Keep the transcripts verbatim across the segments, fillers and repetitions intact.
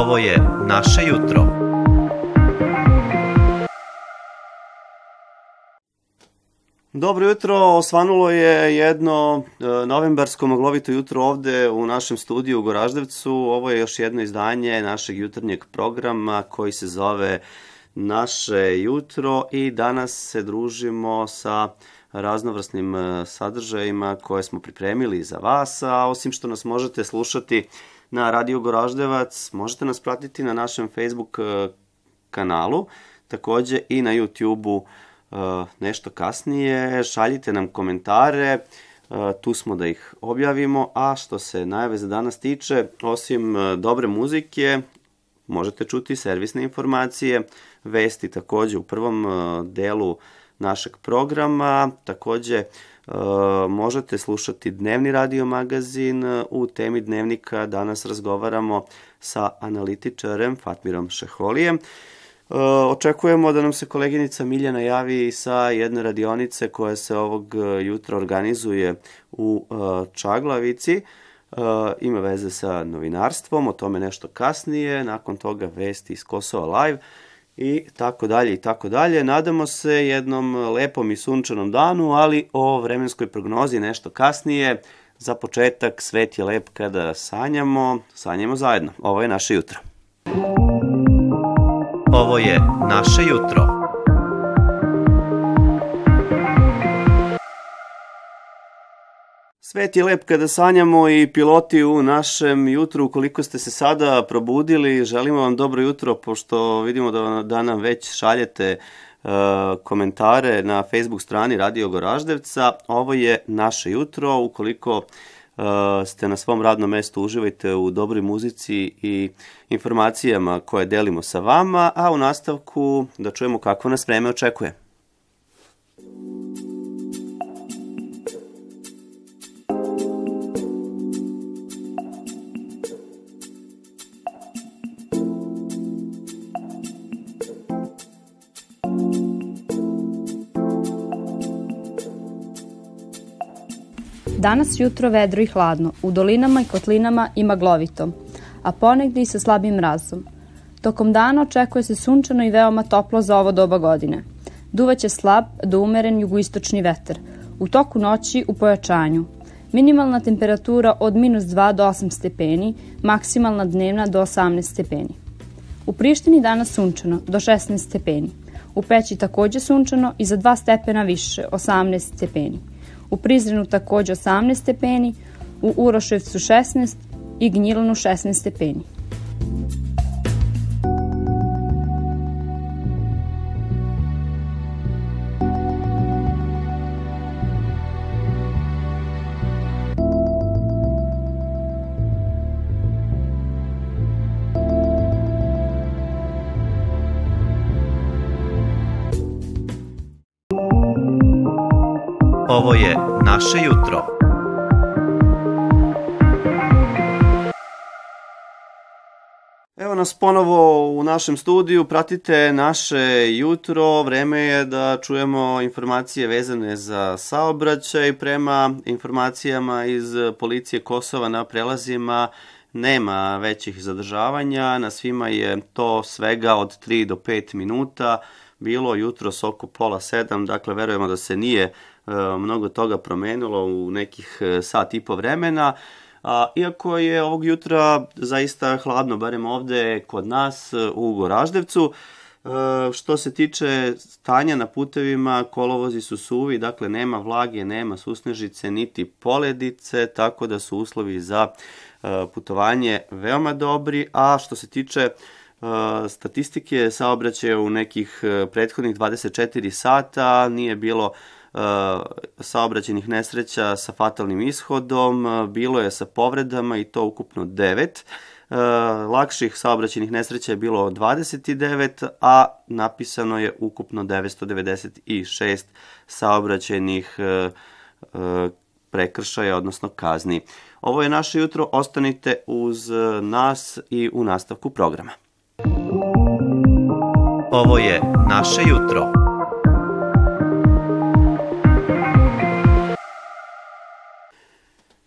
Ovo je naše jutro. Dobro jutro, osvanulo je jedno novembarsko maglovito jutro ovde u našem studiju u Goraždevcu. Ovo je još jedno izdanje našeg jutarnjeg programa koji se zove Naše jutro i danas se družimo sa raznovrsnim sadržajima koje smo pripremili za vas, a osim što nas možete slušati na Radio Goraždevac, možete nas pratiti na našem Facebook kanalu, takođe i na YouTube-u nešto kasnije. Šaljite nam komentare, tu smo da ih objavimo, a što se najave za danas tiče, osim dobre muzike, možete čuti servisne informacije, vesti takođe u prvom delu našeg programa, takođe možete slušati dnevni radio magazin. U temi dnevnika danas razgovaramo sa analitičarem Fatmirom Šeholijem. Očekujemo da nam se koleginica Miljana javi sa jedne radionice koja se ovog jutra organizuje u Čaglavici. Ima veze sa novinarstvom, o tome nešto kasnije, nakon toga vesti iz Kosova Live i tako dalje i tako dalje. Nadamo se jednom lepom i sunčanom danu, ali o vremenskoj prognozi nešto kasnije. Za početak, svet je lep kada sanjamo, sanjamo zajedno. Ovo je naše jutro. Ovo je naše jutro. Svet je lep kada sanjamo i piloti u našem jutru. Ukoliko ste se sada probudili, želimo vam dobro jutro, pošto vidimo da, da nam već šaljete uh, komentare na Facebook strani Radio Goraždevca. Ovo je naše jutro. Ukoliko uh, ste na svom radnom mestu, uživajte u dobroj muzici i informacijama koje delimo sa vama, a u nastavku da čujemo kako nas vreme očekuje. Danas jutro vedro i hladno, u dolinama i kotlinama i maglovito, a ponegde i sa slabim mrazom. Tokom dana očekuje se sunčano i veoma toplo za ovo doba godine. Duvaće slab do umeren jugoistočni vetar, u toku noći u pojačanju. Minimalna temperatura od minus dva do osam stepeni, maksimalna dnevna do osamnaest stepeni. U Prištini danas sunčano, do šesnaest stepeni. U Peći takođe sunčano i za dva stepena više, osamnaest stepeni. U Prizrenu takođe osamnaest stepeni, u Uroševcu šesnaest i Gnjilanu šesnaest stepeni. Ovo je naše jutro. Evo nas ponovo u našem studiju, pratite naše jutro, vreme je da čujemo informacije vezane za saobraćaj. Prema informacijama iz policije Kosova na prelazima nema većih zadržavanja, na svima je to svega od tri do pet minuta, bilo jutros oko pola sedam, dakle verujemo da se nije mnogo toga promenilo u nekih sat i po vremena. A, iako je ovog jutra zaista hladno, barem ovde kod nas u Goraždevcu, što se tiče stanja na putevima, kolovozi su suvi, dakle nema vlage, nema susnežice, niti poledice, tako da su uslovi za putovanje veoma dobri, a što se tiče statistike saobraćaja u nekih prethodnih dvadeset četiri sata nije bilo saobraćajnih nesreća sa fatalnim ishodom, bilo je sa povredama i to ukupno devet. Lakših saobraćajnih nesreća je bilo dvadeset devet, a napisano je ukupno devetsto devedeset šest saobraćajnih prekršaja, odnosno kazni. Ovo je naše jutro, ostanite uz nas i u nastavku programa. Ovo je naše jutro.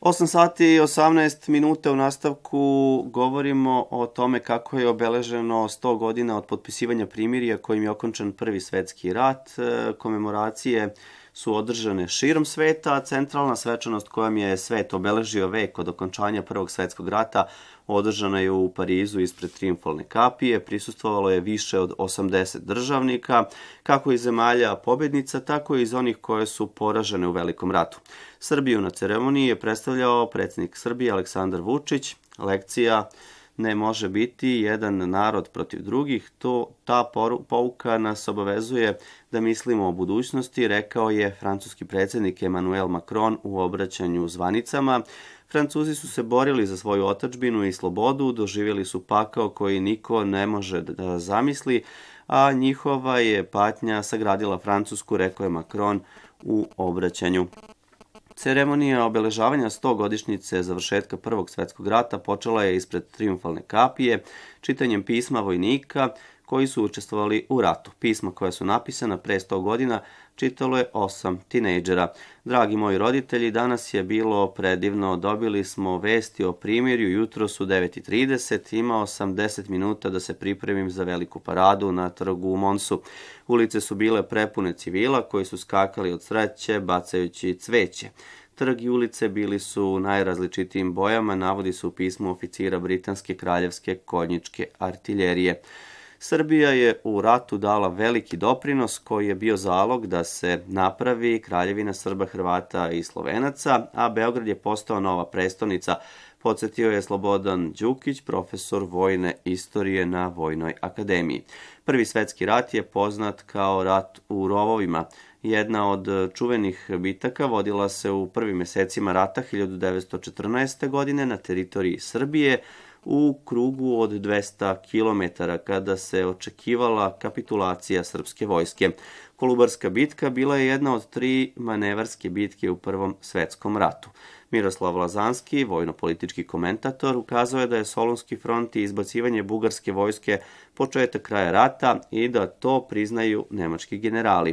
osam sati i osamnaest minuta u nastavku govorimo o tome kako je obeleženo sto godina od potpisivanja primirja kojim je okončan Prvi svetski rat. Komemoracije su održane širom sveta, a centralna svečanost kojom je svet obeležio vek od okončanja Prvog svetskog rata održana je u Parizu ispred Trijumfalne kapije. Prisustvovalo je više od osamdeset državnika, kako iz zemalja pobednica, tako i iz onih koje su poražene u Velikom ratu. Srbiju na ceremoniji je predstavljao predsjednik Srbije Aleksandar Vučić. Lekcija ne može biti jedan narod protiv drugih, to ta pouka nas obavezuje da mislimo o budućnosti, rekao je francuski predsjednik Emmanuel Macron u obraćanju zvanicama. Francuzi su se borili za svoju otadžbinu i slobodu, doživjeli su pakao koji niko ne može da zamisli, a njihova je patnja sagradila Francusku, rekao je Macron u obraćanju. Ceremonija obeležavanja sto godišnjice završetka Prvog svetskog rata počela je ispred Trijumfalne kapije, čitanjem pisma vojnika koji su učestvovali u ratu. Pisma koja su napisana pre sto godina čitalo je osam tinejdžera. Dragi moji roditelji, danas je bilo predivno, dobili smo vesti o primirju, jutros u devet i trideset, imao sam deset minuta da se pripremim za veliku paradu na trgu u Monsu. Ulice su bile prepune civila koji su skakali od sreće, bacajući cveće. Trg i ulice bili su u najrazličitijim bojama, navodi se u pismu oficira britanske kraljevske konjičke artiljerije. Srbija je u ratu dala veliki doprinos koji je bio zalog da se napravi Kraljevina Srba, Hrvata i Slovenaca, a Beograd je postao nova prestonica, podsjetio je Slobodan Đukić, profesor vojne istorije na Vojnoj akademiji. Prvi svetski rat je poznat kao rat u rovovima. Jedna od čuvenih bitaka vodila se u prvim mesecima rata hiljadu devetsto četrnaeste. godine na teritoriji Srbije, u krugu od dvesta kilometara, kada se očekivala kapitulacija srpske vojske. Kolubarska bitka bila je jedna od tri manevarske bitke u Prvom svetskom ratu. Miroslav Lazanski, vojno-politički komentator, ukazao je da je Solunski front i izbacivanje bugarske vojske početak kraja rata i da to priznaju nemački generali.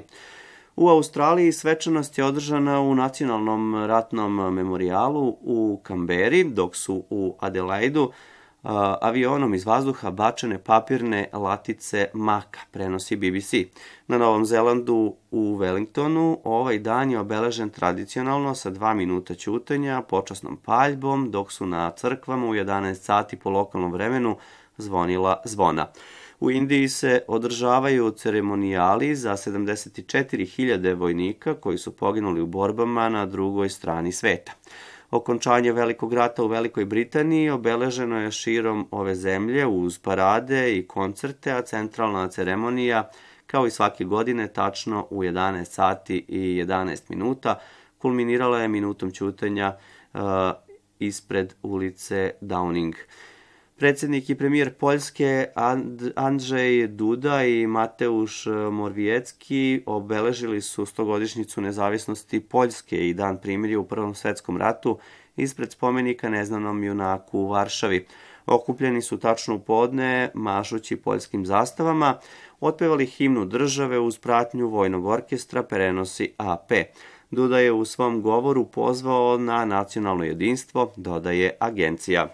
U Australiji svečanost je održana u Nacionalnom ratnom memorijalu u Kamberi, dok su u Adelaidu avionom iz vazduha bačene papirne latice maka, prenosi B B C. Na Novom Zelandu u Wellingtonu ovaj dan je obeležen tradicionalno sa dva minuta ćutanja, počasnom paljbom, dok su na crkvama u jedanaest sati po lokalnom vremenu zvonila zvona. U Indiji se održavaju ceremonijali za sedamdeset četiri hiljade vojnika koji su poginuli u borbama na drugoj strani sveta. Okončanje Velikog rata u Velikoj Britaniji obeleženo je širom ove zemlje uz parade i koncerte, a centralna ceremonija, kao i svake godine, tačno u jedanaest sati i jedanaest minuta, kulminirala je minutom ćutanja uh, ispred ulice Downing. Predsjednik i premijer Poljske Andrzej Duda i Mateusz Morawiecki obeležili su stogodišnjicu nezavisnosti Poljske i dan primirja u Prvom svetskom ratu ispred spomenika neznanom junaku u Varšavi. Okupljeni su tačno u podne, mašući poljskim zastavama, otpevali himnu države uz pratnju vojnog orkestra, prenosi A P. Duda je u svom govoru pozvao na nacionalno jedinstvo, dodaje agencija.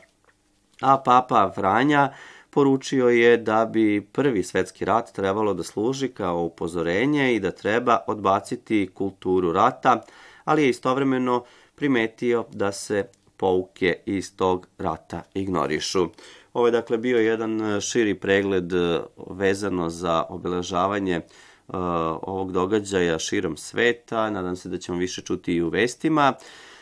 A Papa Franja poručio je da bi Prvi svetski rat trebalo da služi kao upozorenje i da treba odbaciti kulturu rata, ali je istovremeno primetio da se pouke iz tog rata ignorišu. Ovo je dakle bio jedan širi pregled vezano za obeležavanje uh, ovog događaja širom sveta. Nadam se da ćemo više čuti i u vestima.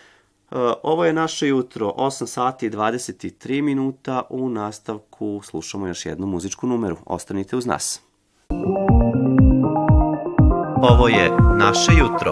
Ovo je naše jutro, osam sati i dvadeset tri minuta, u nastavku slušamo još jednu muzičku numeru. Ostanite uz nas. Ovo je naše jutro.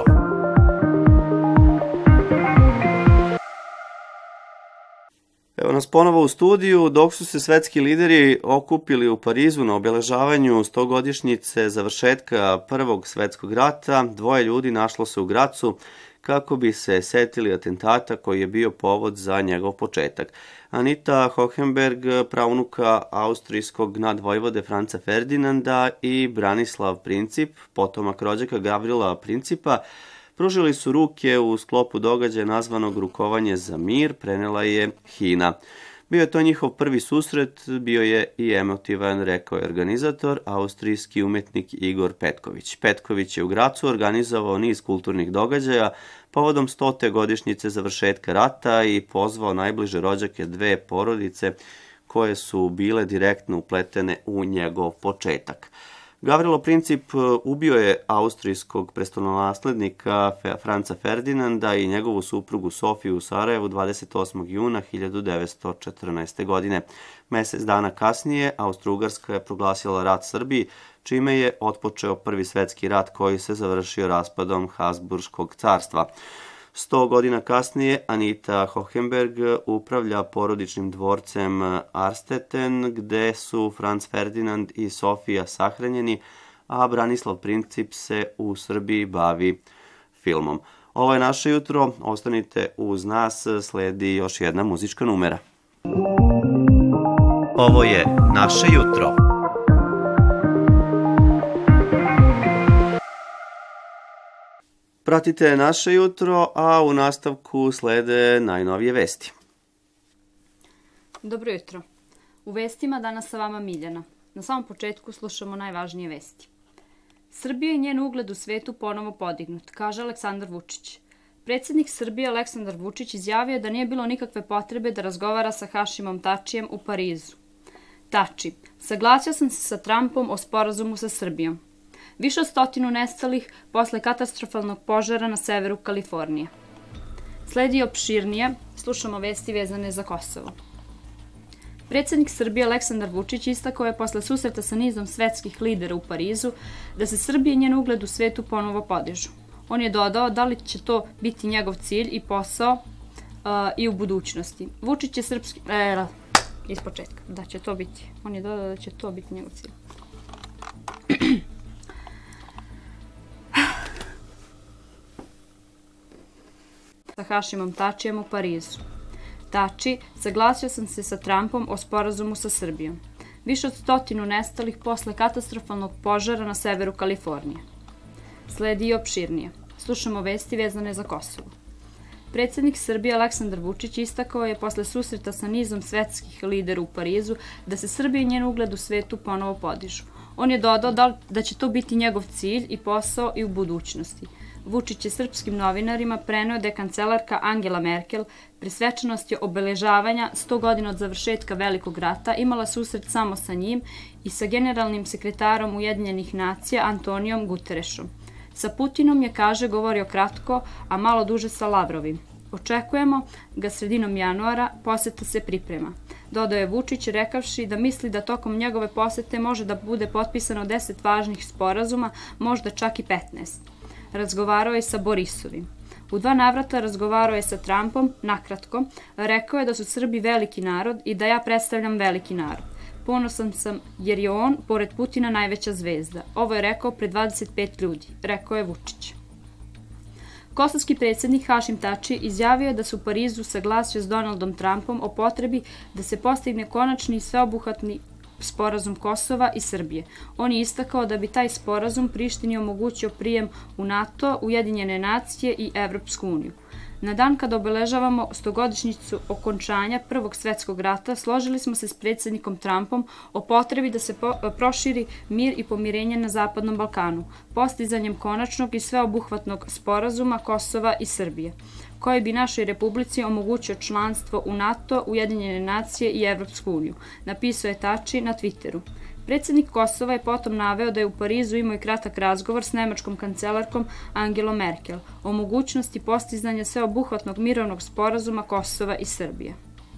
Evo nas ponovo u studiju, dok su se svetski lideri okupili u Parizu na obeležavanju stogodišnjice završetka Prvog svetskog rata, dvoje ljudi našlo se u Gracu kako bi se setili atentata koji je bio povod za njegov početak. Anita Hohenberg, praunuka austrijskog nadvojvode Franca Ferdinanda, i Branislav Princip, potomak rođaka Gavrila Principa, Pružili su ruke u sklopu događaja nazvanog Rukovanje za mir, prenela je Hina. Bio je to njihov prvi susret, bio je i emotivan, rekao je organizator, austrijski umetnik Igor Petković. Petković je u Gracu organizovao niz kulturnih događaja povodom stote godišnjice završetka rata i pozvao najbliže rođake dve porodice koje su bile direktno upletene u njegov početak. Gavrilo Princip ubio je austrijskog prestolonaslednika Franca Ferdinanda i njegovu suprugu Sofiju u Sarajevu dvadeset osmog juna hiljadu devetsto četrnaeste. godine. Mesec dana kasnije Austro-Ugarska je proglasila rat Srbiji, čime je otpočeo Prvi svetski rat koji se završio raspadom Habsburškog carstva. Sto godina kasnije Anita Hohenberg upravlja porodičnim dvorcem Arstetten, gde su Franz Ferdinand i Sofija sahranjeni, a Branislav Princip se u Srbiji bavi filmom. Ovo je naše jutro, ostanite uz nas, sledi još jedna muzička numera. Ovo je naše jutro. Pratite naše jutro, a u nastavku slede najnovije vesti. Dobro jutro. U vestima danas sa vama Miljana. Na samom početku slušamo najvažnije vesti. Srbija i njen ugled u svetu ponovo podignut, kaže Aleksandar Vučić. Predsjednik Srbije Aleksandar Vučić izjavio da nije bilo nikakve potrebe da razgovara sa Hašimom Tačijem u Parizu. Tači, saglasio sam se sa Trumpom o sporazumu sa Srbijom. Više od stotinu nestalih posle katastrofalnog požara na severu Kalifornije. Sledi opširnije, slušamo vesti vezane za Kosovo. Predsjednik Srbije Aleksandar Vučić istakao je posle susreta sa nizom svetskih lidera u Parizu da se Srbija i njen ugled u svetu ponovo podižu. On je dodao da li će to biti njegov cilj i posao uh, i u budućnosti. Vučić je srpski... E, iz početka, da će to biti. On je dodao da će to biti njegov cilj. Sa Hašimom Tačijem u Parizu. Tači, saglasio sam se sa Trumpom o sporazumu sa Srbijom. Više od stotinu nestalih posle katastrofalnog požara na severu Kalifornije. Sledi i opširnije. Slušamo vesti vezane za Kosovo. Predsjednik Srbije Aleksandar Vučić istakao je posle susreta sa nizom svetskih lidera u Parizu da se Srbija i njen ugled u svetu ponovo podižu. On je dodao da, da će to biti njegov cilj i posao i u budućnosti. Vučić je srpskim novinarima preneo da je kancelarka Angela Merkel pri svečanosti obeležavanja sto godina od završetka Velikog rata imala susret samo sa njim i sa generalnim sekretarom Ujedinjenih nacija Antonijom Guterešom. Sa Putinom je, kaže, govorio kratko, a malo duže sa Lavrovim. Očekujemo ga sredinom januara, poseta se priprema. Dodao je Vučić rekavši da misli da tokom njegove posete može da bude potpisano deset važnih sporazuma, možda čak i petnaest. Razgovarao je sa Borisovim. U dva navrata razgovarao je sa Trumpom, nakratko, rekao je da su Srbi veliki narod i da ja predstavljam veliki narod. Ponosan sam jer je on, pored Putina, najveća zvezda. Ovo je rekao pred dvadeset pet ljudi, rekao je Vučić. Kosovski predsjednik Hašim Tači izjavio je da se u Parizu saglasio s Donaldom Trumpom o potrebi da se postigne konačni i sveobuhvatni sporazum Kosova i Srbije. On je istakao da bi taj sporazum Prištini omogućio prijem u NATO, Ujedinjene nacije i Evropsku uniju. Na dan kada obeležavamo stogodišnjicu okončanja Prvog svetskog rata, složili smo se s predsjednikom Trumpom o potrebi da se proširi mir i pomirenje na Zapadnom Balkanu, postizanjem konačnog i sveobuhvatnog sporazuma Kosova i Srbije, koji bi našoj republici omogućio članstvo u NATO, Ujedinjene nacije i Evropsku uniju, napisao je Tači na Twitteru. Predsjednik Kosova je potom naveo da je u Parizu imao i kratak razgovor s nemačkom kancelarkom Angelom Merkel o mogućnosti postizanja sveobuhvatnog mirovnog sporazuma Kosova i Srbije.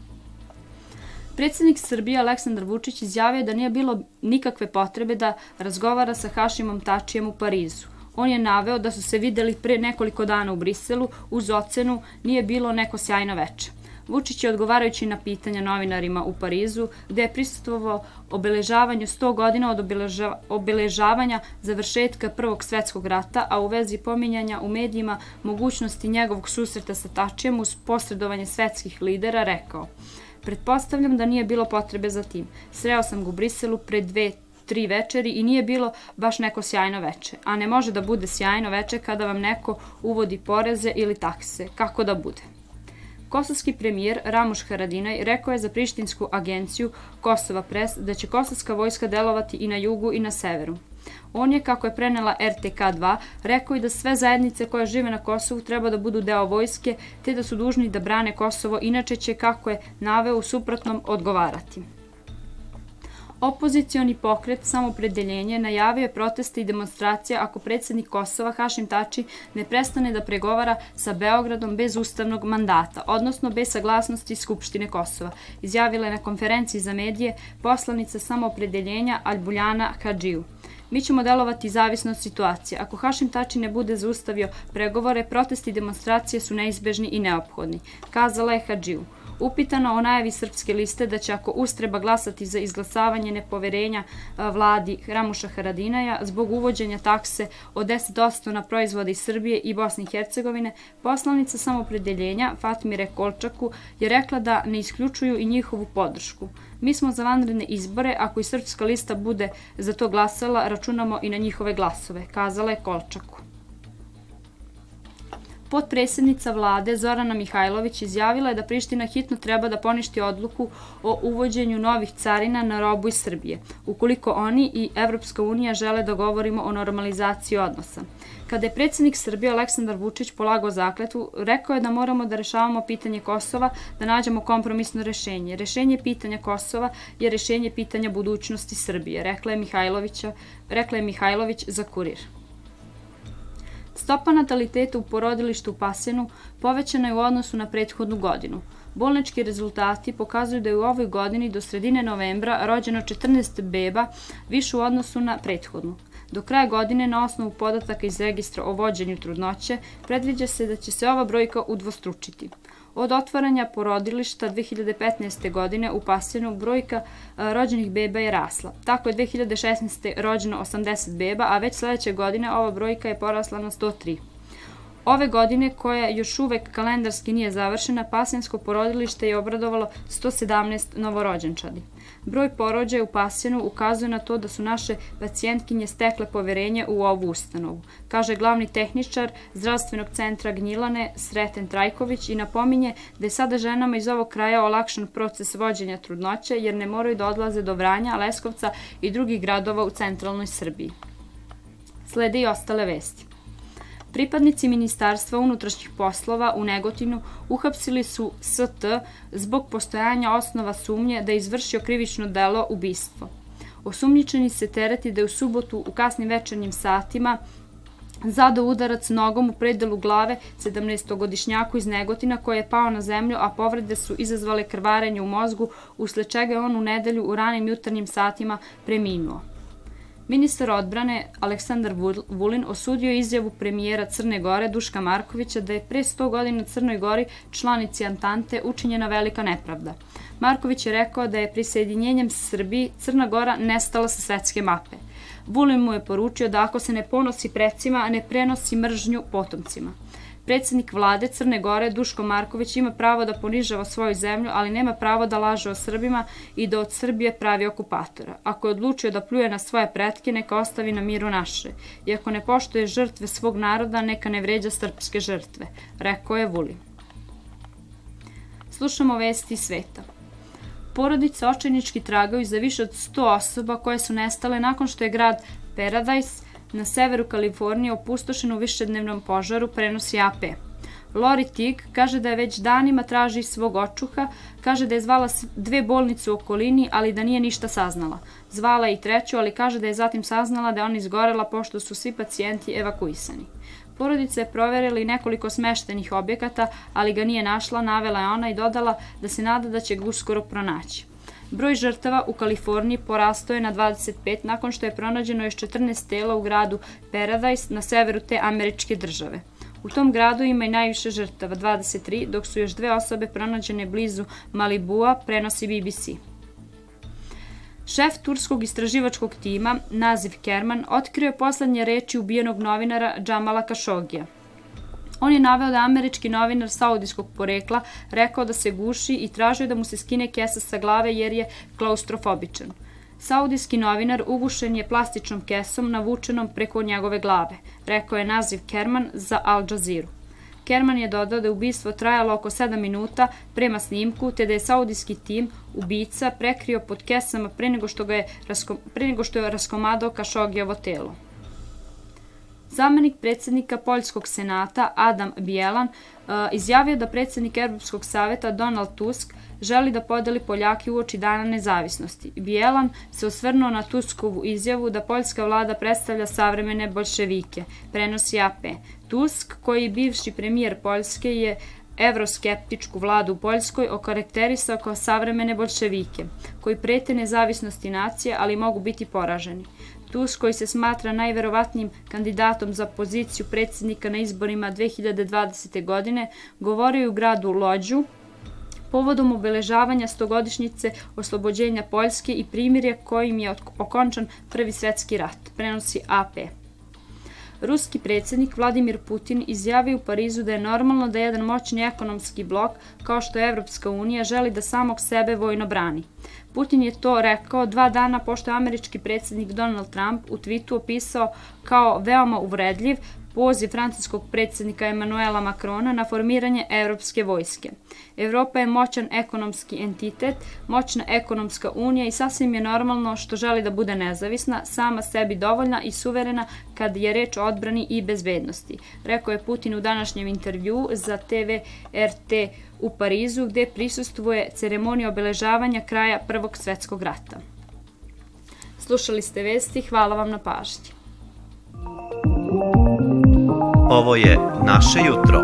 Predsjednik Srbije Aleksandar Vučić izjavio da nije bilo nikakve potrebe da razgovara sa Hašimom Tačijem u Parizu. On je naveo da su se videli pre nekoliko dana u Briselu uz ocenu nije bilo neko sjajno veče. Vučić je odgovarajući na pitanja novinarima u Parizu, gde je prisustvovao obeležavanju sto godina od obeležavanja završetka Prvog svetskog rata, a u vezi pominjanja u medijima mogućnosti njegovog susreta sa Tačijem uz posredovanje svetskih lidera rekao: pretpostavljam da nije bilo potrebe za tim. Sreo sam ga u Briselu pre dve, tri večeri i nije bilo baš neko sjajno veče. A ne može da bude sjajno veče kada vam neko uvodi poreze ili takse. Kako da bude? Kosovski premijer Ramuš Haradinaj rekao je za prištinsku agenciju Kosova Press da će kosovska vojska delovati i na jugu i na severu. On je, kako je prenela R T K dva, rekao i da sve zajednice koje žive na Kosovu treba da budu deo vojske, te da su dužni da brane Kosovo, inače će, kako je naveo, u suprotnom odgovarati. Opozicioni pokret Samopredeljenje najavio je proteste i demonstracije ako predsjednik Kosova Hašim Tači ne prestane da pregovara sa Beogradom bez ustavnog mandata, odnosno bez saglasnosti Skupštine Kosova, izjavila je na konferenciji za medije poslanica Samopredeljenja Albuljana Hadžiju. Mi ćemo delovati zavisno od situacije. Ako Hašim Tači ne bude zaustavio pregovore, protesti i demonstracije su neizbežni i neophodni, kazala je Hadžiju. Upitano o najavi Srpske liste da će ako ustreba glasati za izglasavanje nepoverenja vladi Ramuša Haradinaja zbog uvođenja takse od deset posto na proizvode iz Srbije i Bosne i Hercegovine, poslanica Samopredeljenja Fatmire Kolčaku je rekla da ne isključuju i njihovu podršku. Mi smo za vanredne izbore, ako i Srpska lista bude za to glasala, računamo i na njihove glasove, kazala je Kolčaku. Potpredsjednica vlade Zorana Mihajlović izjavila je da Priština hitno treba da poništi odluku o uvođenju novih carina na robu iz Srbije, ukoliko oni i Evropska unija žele da govorimo o normalizaciji odnosa. Kada je predsjednik Srbije Aleksandar Vučić polagao zakletvu, rekao je da moramo da rešavamo pitanje Kosova, da nađemo kompromisno rešenje. Rešenje pitanja Kosova je rešenje pitanja budućnosti Srbije, rekla je Mihajlovića, rekla je Mihajlović za Kurir. Stopa nataliteta u porodilištu u Pasjanu povećana je u odnosu na prethodnu godinu. Bolnički rezultati pokazuju da je u ovoj godini do sredine novembra rođeno četrnaest beba više u odnosu na prethodnu. Do kraja godine, na osnovu podataka iz registra o vođenju trudnoće, predviđa se da će se ova brojka udvostručiti. Od otvaranja porodilišta dve hiljade petnaeste. godine u Pasjanu brojka rođenih beba je rasla. Tako je dve hiljade šesnaeste. rođeno osamdeset beba, a već sledeće godine ova brojka je porasla na sto tri. Ove godine, koja još uvek kalendarski nije završena, Pasjansko porodilište je obradovalo sto sedamnaest novorođenčadi. Broj porođaja u Pasjanu ukazuje na to da su naše pacijentkinje stekle poverenje u ovu ustanovu, kaže glavni tehničar Zdravstvenog centra Gnjilane Sreten Trajković i napominje da je sada ženama iz ovog kraja olakšan proces vođenja trudnoće jer ne moraju da odlaze do Vranja, Leskovca i drugih gradova u centralnoj Srbiji. Slede i ostale vesti. Pripadnici Ministarstva unutrašnjih poslova u Negotinu uhapsili su S T zbog postojanja osnova sumnje da je izvršio krivično delo ubistvo. Osumnjičeni se tereti da je u subotu u kasnim večernjim satima zadao udarac nogom u predelu glave sedamnaestogodišnjaku iz Negotina koji je pao na zemlju, a povrede su izazvale krvarenje u mozgu, usled čega je on u nedelju u ranim jutarnjim satima preminuo. Ministar odbrane Aleksandar Vulin osudio izjavu premijera Crne Gore Duška Markovića da je pre sto godina Crnoj Gori, članici Antante, učinjena velika nepravda. Marković je rekao da je prisjedinjenjem Srbiji Crna Gora nestala sa svetske mape. Vulin mu je poručio da ako se ne ponosi precima, ne prenosi mržnju potomcima. Predsjednik vlade Crne Gore Duško Marković ima pravo da ponižava svoju zemlju, ali nema pravo da laže o Srbima i da od Srbije pravi okupatora. Ako je odlučio da pljuje na svoje pretke, neka ostavi na miru naše. I ako ne poštuje žrtve svog naroda, neka ne vređa srpske žrtve, rekao je Vulin. Slušamo vesti iz sveta. Porodice očajnički tragaju za više od sto osoba koje su nestale nakon što je grad Paradise na severu Kalifornije opustošen u višednevnom požaru, prenosi A P. Lori Tig kaže da je već danima traži svog očuha, kaže da je zvala dve bolnice u okolini, ali da nije ništa saznala. Zvala je i treću, ali kaže da je zatim saznala da je ona izgorela pošto su svi pacijenti evakuisani. Porodica je proverila i nekoliko smeštenih objekata, ali ga nije našla, navela je ona i dodala da se nada da će ga uskoro pronaći. Broj žrtava u Kaliforniji porastao je na dvadeset pet nakon što je pronađeno još četrnaest tela u gradu Paradise na severu te američke države. U tom gradu ima i najviše žrtava, dvadeset tri, dok su još dve osobe pronađene blizu Malibua, prenosi B B C. Šef turskog istraživačkog tima, Nazif Kerman, otkrio je poslednje reči ubijenog novinara Džamala Kašogija. On je naveo da je američki novinar saudijskog porekla rekao da se guši i tražio da mu se skine kesa sa glave jer je klaustrofobičan. Saudijski novinar ugušen je plastičnom kesom navučenom preko njegove glave, rekao je Nazif Kerman za Al Jazeeru. Kerman je dodao da je ubistvo trajalo oko sedam minuta prema snimku, te da je saudijski tim ubica prekrio pod kesama pre nego što, ga je, pre nego što je raskomadao Kašogijevo telo. Zamenik predsjednika Poljskog senata Adam Bielan izjavio da predsjednik Europskog saveta Donald Tusk želi da podeli Poljake uoči Dana nezavisnosti. Bielan se osvrnuo na Tuskovu izjavu da poljska vlada predstavlja savremene boljševike, prenosi A P. Tusk, koji je bivši premijer Poljske, je evroskeptičku vladu u Poljskoj okarakterisao kao savremene boljševike, koji prete nezavisnosti nacije, ali mogu biti poraženi. Tusk, koji se smatra najverovatnijim kandidatom za poziciju predsjednika na izborima dve hiljade dvadesete. godine, govorio je u gradu Lođu povodom obeležavanja stogodišnjice oslobođenja Poljske i primirja kojim je okončan Prvi svjetski rat, prenosi A P. Ruski predsjednik Vladimir Putin izjavio u Parizu da je normalno da jedan moćni ekonomski blok, kao što je Evropska unija, želi da samog sebe vojno brani. Putin je to rekao dva dana pošto je američki predsjednik Donald Trump u twitu opisao kao veoma uvredljiv poziv francuskog predsjednika Emanuela Macrona na formiranje evropske vojske. Evropa je moćan ekonomski entitet, moćna ekonomska unija i sasvim je normalno što želi da bude nezavisna, sama sebi dovoljna i suverena kad je reč o odbrani i bezbednosti, rekao je Putin u današnjem intervjuu za T V R T u Parizu, gde prisustvuje ceremonija obeležavanja kraja Prvog svjetskog rata. Slušali ste vesti, hvala vam na pažnji. Ovo je Naše jutro.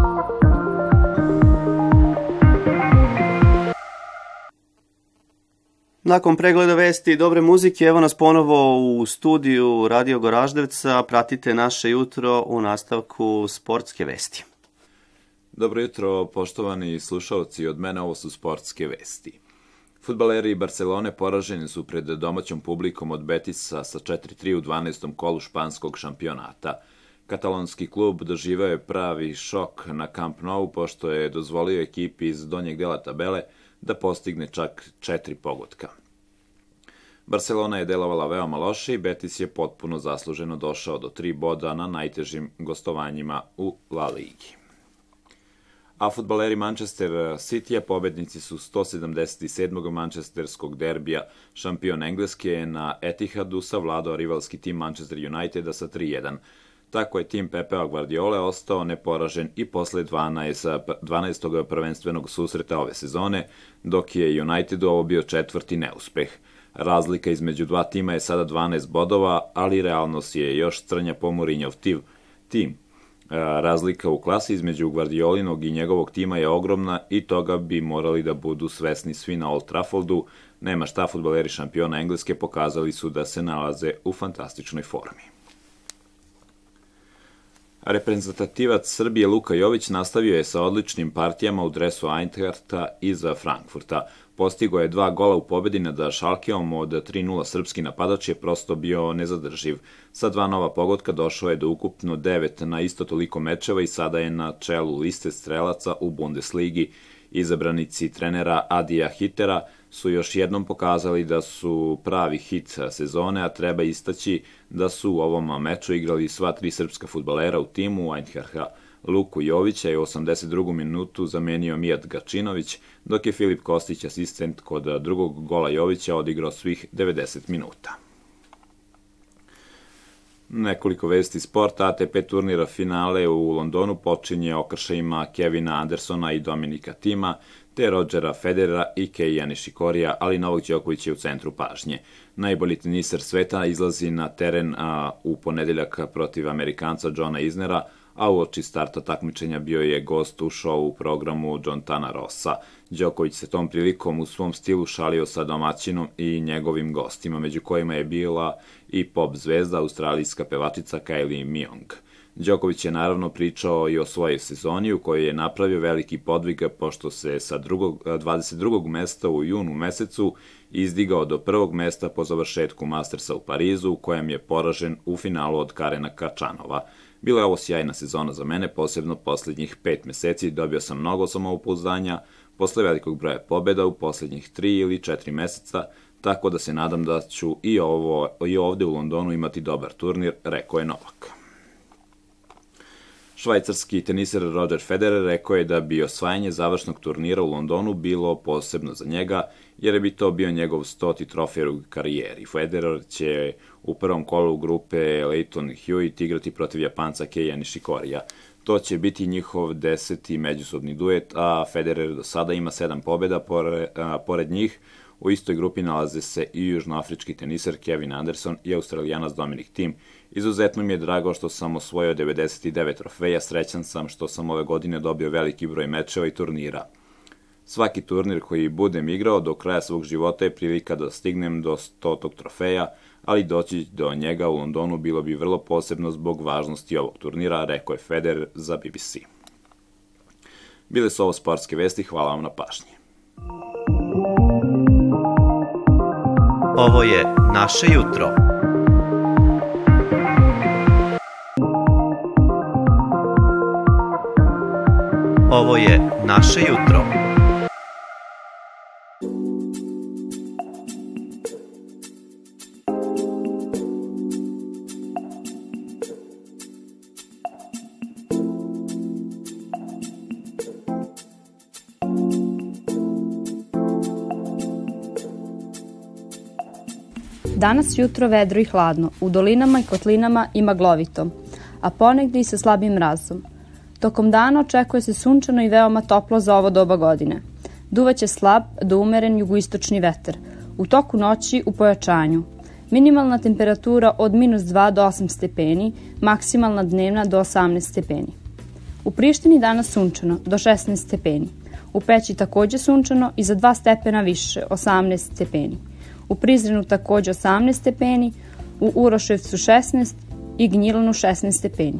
Nakon pregleda vesti i dobre muzike, evo nas ponovo u studiju Radio Goraždevca. Pratite Naše jutro u nastavku sportske vesti. Dobro jutro, poštovani slušalci, od mene ovo su sportske vesti. Fudbaleri Barcelone poraženi su pred domaćom publikom od Betisa sa četiri tri u dvanaestom kolu španskog šampionata. Katalonski klub doživao je pravi šok na Camp Nou, pošto je dozvolio ekipi iz donjeg dela tabele da postigne čak četiri pogotka. Barcelona je delovala veoma loše i Betis je potpuno zasluženo došao do tri boda na najtežim gostovanjima u La Ligi. A fudbaleri Manchester City-a pobednici su sto sedamdeset sedmog mančesterskog derbija. Šampion Engleske na Etihadu savladao rivalski tim Manchester Uniteda sa tri jedan. Tako je tim Pepea Guardiole ostao neporažen i posle dvanaestog prvenstvenog susreta ove sezone, dok je Unitedu ovo bio četvrti neuspeh. Razlika između dva tima je sada dvanaest bodova, ali realnost je još crnja po Mourinhov tim. Razlika u klasi između Guardiolinog i njegovog tima je ogromna i toga bi morali da budu svesni svi na Old Traffordu. Nema šta, fudbaleri šampiona Engleske pokazali su da se nalaze u fantastičnoj formi. Reprezentativac Srbije Luka Jović nastavio je sa odličnim partijama u dresu Eintrachta iza Frankfurta. Postigao je dva gola u pobedi nad Schalkeom od tri nula. Srpski napadač je prosto bio nezadrživ. Sa dva nova pogotka došao je do ukupno devet na isto toliko mečeva i sada je na čelu liste strelaca u Bundesligi. Izabranici trenera Adija Hitera su još jednom pokazali da su pravi hit sezone, a treba istaći da su u ovom meču igrali sva tri srpska fudbalera u timu Eintrachta. Luku Jovića je u osamdeset drugu minutu zamenio Mijat Gačinović, dok je Filip Kostić, asistent kod drugog gola Jovića, odigrao svih devedeset minuta. Nekoliko vesti sporta. A T P turnira finale u Londonu počinje okršajima Kevina Andersona i Dominika Tima, te Rodgera Federera i Keija Nishikorija, ali Novak Đoković je u centru pažnje. Najbolji teniser sveta izlazi na teren a, u ponedeljak protiv Amerikanca Johna Isnera, a uoči starta takmičenja bio je gost u šou programu Jontana Rossa. Đoković se tom prilikom u svom stilu šalio sa domaćinom i njegovim gostima, među kojima je bila i pop zvezda australijska pevačica Kylie Minogue. Đoković je naravno pričao i o svojoj sezoni u kojoj je napravio veliki podvig, pošto se sa dvadeset drugog mesta u junu mesecu izdigao do prvog mesta po završetku Mastersa u Parizu, u kojem je poražen u finalu od Karena Kačanova. Bila je ovo sjajna sezona za mene, posebno poslednjih pet meseci, dobio sam mnogo samopouzdanja, posle velikog broja pobjeda u poslednjih tri ili četiri meseca, tako da se nadam da ću i, ovo, i ovde u Londonu imati dobar turnir, rekao je Novak. Švajcarski teniser Roger Federer rekao je da bi osvajanje završnog turnira u Londonu bilo posebno za njega, jer bi to bio njegov stoti trofej u karijeri. Federer će u prvom kolu grupe Leighton Hewitt igrati protiv Japanca Keija Nishikorija. To će biti njihov deseti međusobni duet, a Federer do sada ima sedam pobjeda, pored, a, pored njih u istoj grupi nalaze se i južnoafrički teniser Kevin Anderson i Australijanac Dominic Thiem. Izuzetno mi je drago što sam osvojio devedeset devet trofeja, srećan sam što sam ove godine dobio veliki broj mečeva i turnira. Svaki turnir koji budem igrao do kraja svog života je prilika da stignem do stotog trofeja, ali doći do njega u Londonu bilo bi vrlo posebno zbog važnosti ovog turnira, rekao je Federer za B B C. Bile su ovo sportske vesti, hvala vam na pažnji. Ovo je naše jutro. Ovo je naše jutro. Danas jutro vedro i hladno, u dolinama i kotlinama i maglovito, a ponegdje i sa slabim mrazom. Tokom dana očekuje se sunčano i veoma toplo za ovo doba godine. Duvaće slab do umeren jugoistočni vetar, u toku noći u pojačanju. Minimalna temperatura od minus dva do osam stepeni, maksimalna dnevna do osamnaest stepeni. U Prištini danas sunčano, do šesnaest stepeni. U Peći takođe sunčano i za dva stepena više, osamnaest stepeni. U Prizrenu takođe osamnaest stepeni, u Uroševcu šesnaest i Gnjilanu šesnaest stepeni.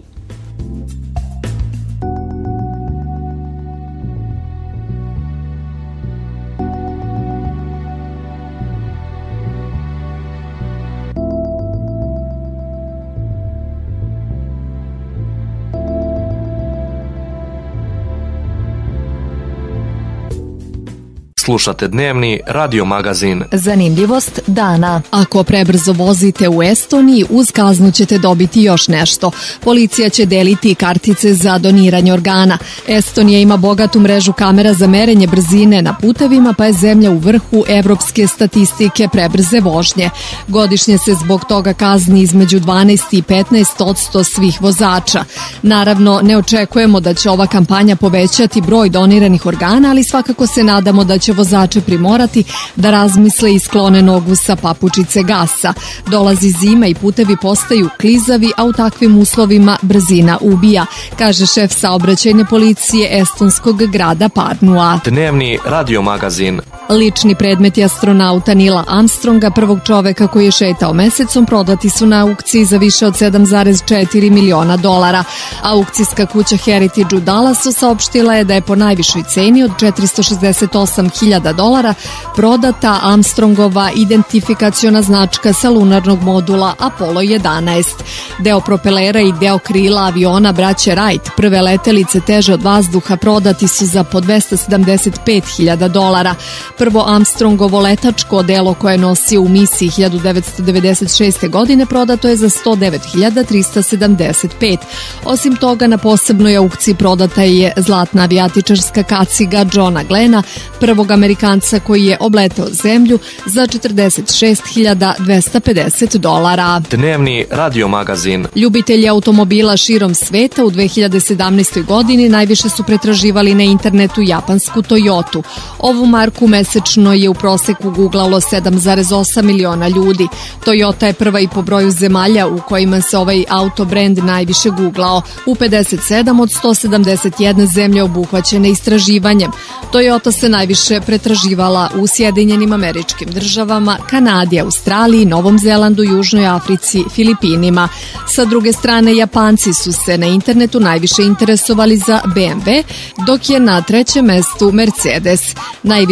Slušate dnevni radio magazin. Zanimljivost dana. Ako prebrzo vozite u Estoniji, uz kaznu ćete dobiti još nešto. Policija će deliti kartice za doniranje organa. Estonija ima bogatu mrežu kamera za merenje brzine na putevima, pa je zemlja u vrhu evropske statistike prebrze vožnje. Godišnje se zbog toga kazni između dvanaest i petnaest odsto svih vozača. Naravno, ne očekujemo da će ova kampanja povećati broj doniranih organa, ali svakako se nadamo da će vozače primorati da razmisle i sklone nogu sa papučice gasa. Dolazi zima i putevi postaju klizavi, a u takvim uslovima brzina ubija, kaže šef saobraćajne policije estonskog grada Pärnua. Dnevni radio magazin. Lični predmeti astronauta Neila Armstronga, prvog čoveka koji je šetao mesecom, prodati su na aukciji za više od sedam zarez četiri miliona dolara. Aukcijska kuća Heritage u Dallasu saopštila je da je po najvišoj ceni od četiristo šezdeset osam hiljada dolara prodata Armstrongova identifikaciona značka sa lunarnog modula Apollo jedanaest. Deo propelera i deo krila aviona braće Wright, prve letelice teže od vazduha, prodati su za po dvesta sedamdeset pet hiljada dolara. Prvo Armstrongovo letačko delo koje je nosio u misiji hiljadu devetsto devedeset šeste. godine prodato je za sto devet hiljada trista sedamdeset pet. Osim toga, na posebnoj aukciji prodata je zlatna avijatičarska kaciga Johna Glena, prvog Amerikanca koji je obleteo zemlju, za četrdeset šest hiljada dvesta pedeset dolara. Dnevni radio magazin. Ljubitelji automobila širom sveta u dve hiljade sedamnaestoj. godini najviše su pretraživali na internetu japansku Toyotu. Ovu marku mesečno je u proseku googlalo sedam zarez osam miliona ljudi. Toyota je prva i po broju zemalja u kojima se ovaj auto brend najviše googlao, u pedeset sedam od sto sedamdeset jedne zemlje obuhvaćene istraživanjem. Toyota se najviše pretraživala u Sjedinjenim Američkim Državama, Kanadi, Australiji, Novom Zelandu, Južnoj Africi, Filipinima. Sa druge strane, Japanci su se na internetu najviše interesovali za B M W, dok je na trećem mestu Mercedes. Najviše interesovali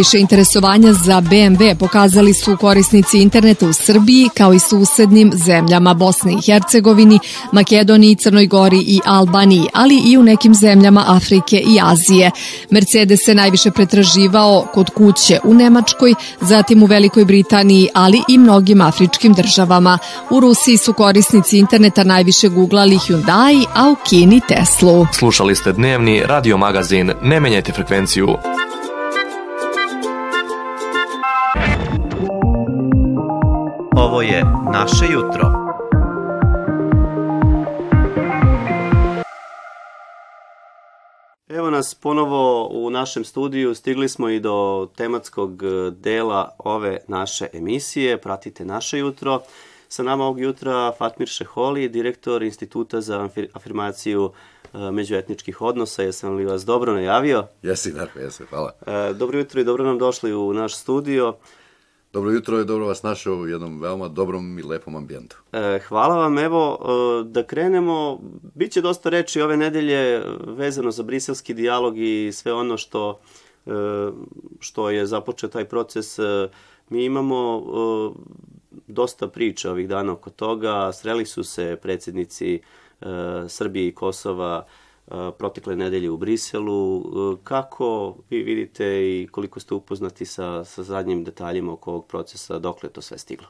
interesovanja za B M W pokazali su korisnici interneta u Srbiji, kao i susednim zemljama Bosni i Hercegovini, Makedoniji, Crnoj Gori i Albaniji, ali i u nekim zemljama Afrike i Azije. Mercedes se najviše pretraživao kod kuće u Nemačkoj, zatim u Velikoj Britaniji, ali i mnogim afričkim državama. U Rusiji su korisnici interneta najviše googlali Hyundai, a u Kini Teslu. Slušali ste dnevni radio magazin. Ne menjajte frekvenciju. Ovo je naše jutro. Evo nas ponovo u našem studiju, stigli smo i do tematskog dela ove naše emisije. Pratite naše jutro. Sa nama ovog jutra Fatmir Šeholi, direktor Instituta za afirmaciju međuetničkih odnosa. Jesam li vas dobro najavio? Jesi, Darko, jesi, hvala. Dobro jutro i dobro nam došli u naš studio. Dobro jutro i dobro vas našao u jednom veoma dobrom i lepom ambijentu. Hvala vam. Evo, da krenemo. Biće dosta reči ove nedelje vezano za briselski dijalog i sve ono što, što je započeo taj proces. Mi imamo dosta priča ovih dana oko toga. Sreli su se predsjednici Srbije i Kosova protekle nedelje u Briselu. Kako vi vidite i koliko ste upoznati sa, sa zadnjim detaljima oko ovog procesa, dokle je to sve stiglo?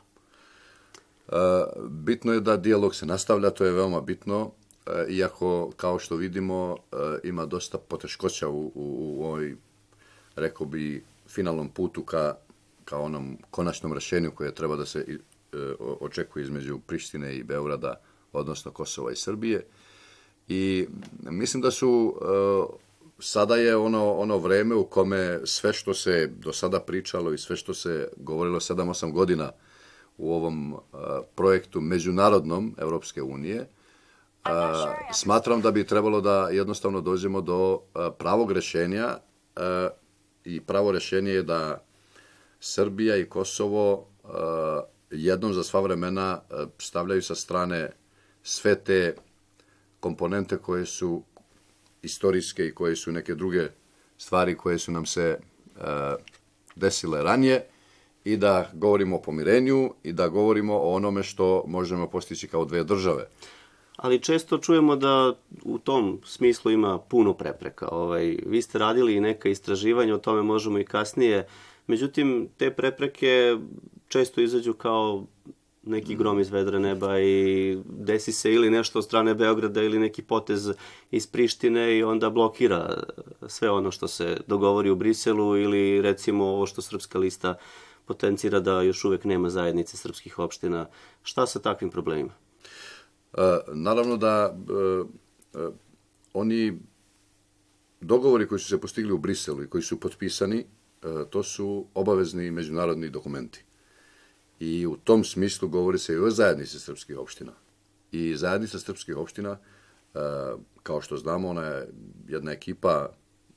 Bitno je da dijalog se nastavlja, to je veoma bitno, iako kao što vidimo ima dosta poteškoća u, u, u ovoj, rekao bi, finalnom putu ka, ka onom konačnom rešenju koje treba da se očekuje između Prištine i Beograda, odnosno Kosova i Srbije. I mislim da su, sada je ono, ono vreme u kome sve što se do sada pričalo i sve što se govorilo sedam osam godina u ovom projektu međunarodnom Evropske unije, smatram da bi trebalo da jednostavno dođemo do pravog rešenja i pravo rešenje je da Srbija i Kosovo jednom za sva vremena stavljaju sa strane sve te komponente koje su istorijske i koje su neke druge stvari koje su nam se desile ranije i da govorimo o pomirenju i da govorimo o onome što možemo postići kao dve države. Ali često čujemo da u tom smislu ima puno prepreka. Ovaj, vi ste radili i neka istraživanja, o tome možemo i kasnije. Međutim, te prepreke često izađu kao neki grom iz vedra neba i desi se ili nešto od strane Beograda ili neki potez iz Prištine i onda blokira sve ono što se dogovori u Briselu ili recimo ovo što Srpska lista potencira da još uvek nema zajednice srpskih opština. Šta sa takvim problemima? E, naravno da e, e, oni dogovori koji su se postigli u Briselu i koji su potpisani, e, to su obavezni međunarodni dokumenti. I u tom smislu govori se i o zajednici srpskih opština. I zajednica srpskih opština, kao što znamo, ona je jedna ekipa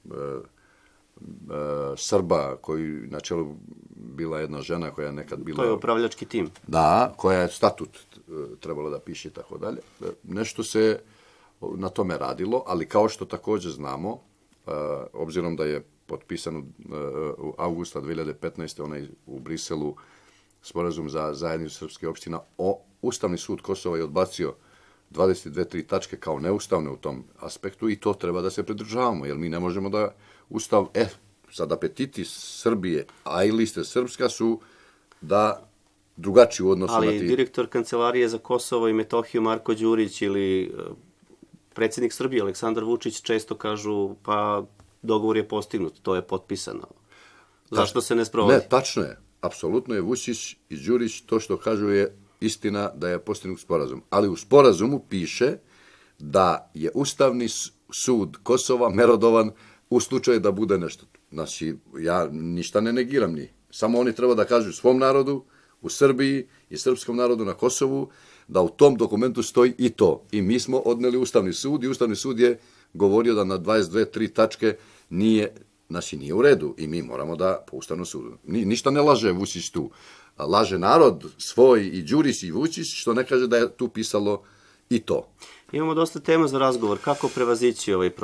Srba, koji na čelu bila jedna žena koja je nekad bila... To je upravljački tim. Da, koja je statut trebalo da piše i tako dalje. Nešto se na tome radilo, ali kao što također znamo, obzirom da je potpisan u avgusta dve hiljade petnaeste. onaj u Briselu sporazum za zajednicu srpskih opština, o Ustavni sud Kosova je odbacio dvadeset dve tri tačke kao neustavne u tom aspektu i to treba da se pridržavamo, jer mi ne možemo da Ustav, e, sad apetiti Srbije, a i liste srpska su da drugačiji u odnosu ali na ti... Ali direktor Kancelarije za Kosovo i Metohiju Marko Đurić ili predsjednik Srbije Aleksandar Vučić često kažu pa dogovor je postignut, to je potpisano. Zašto se ne sprovodi? Ne, tačno je. Apsolutno je Vučić i Đurić, to što kažu je istina da je postignut sporazum. Ali u sporazumu piše da je Ustavni sud Kosova merodovan u slučaju da bude nešto. Znači, ja ništa ne negiram ni. Samo oni treba da kažu svom narodu u Srbiji i srpskom narodu na Kosovu da u tom dokumentu stoji i to. I mi smo odneli Ustavni sud i Ustavni sud je govorio da na dvadeset dve tri tačke nije, znači nije u redu i mi moramo da po Ustavnom sudu. Ni, ništa ne laže Vučić tu. Laže narod svoj i Đurić i Vučić, što ne kaže da je tu pisalo i to. Imamo dosta tema za razgovor. Kako prevazići ovaj problem?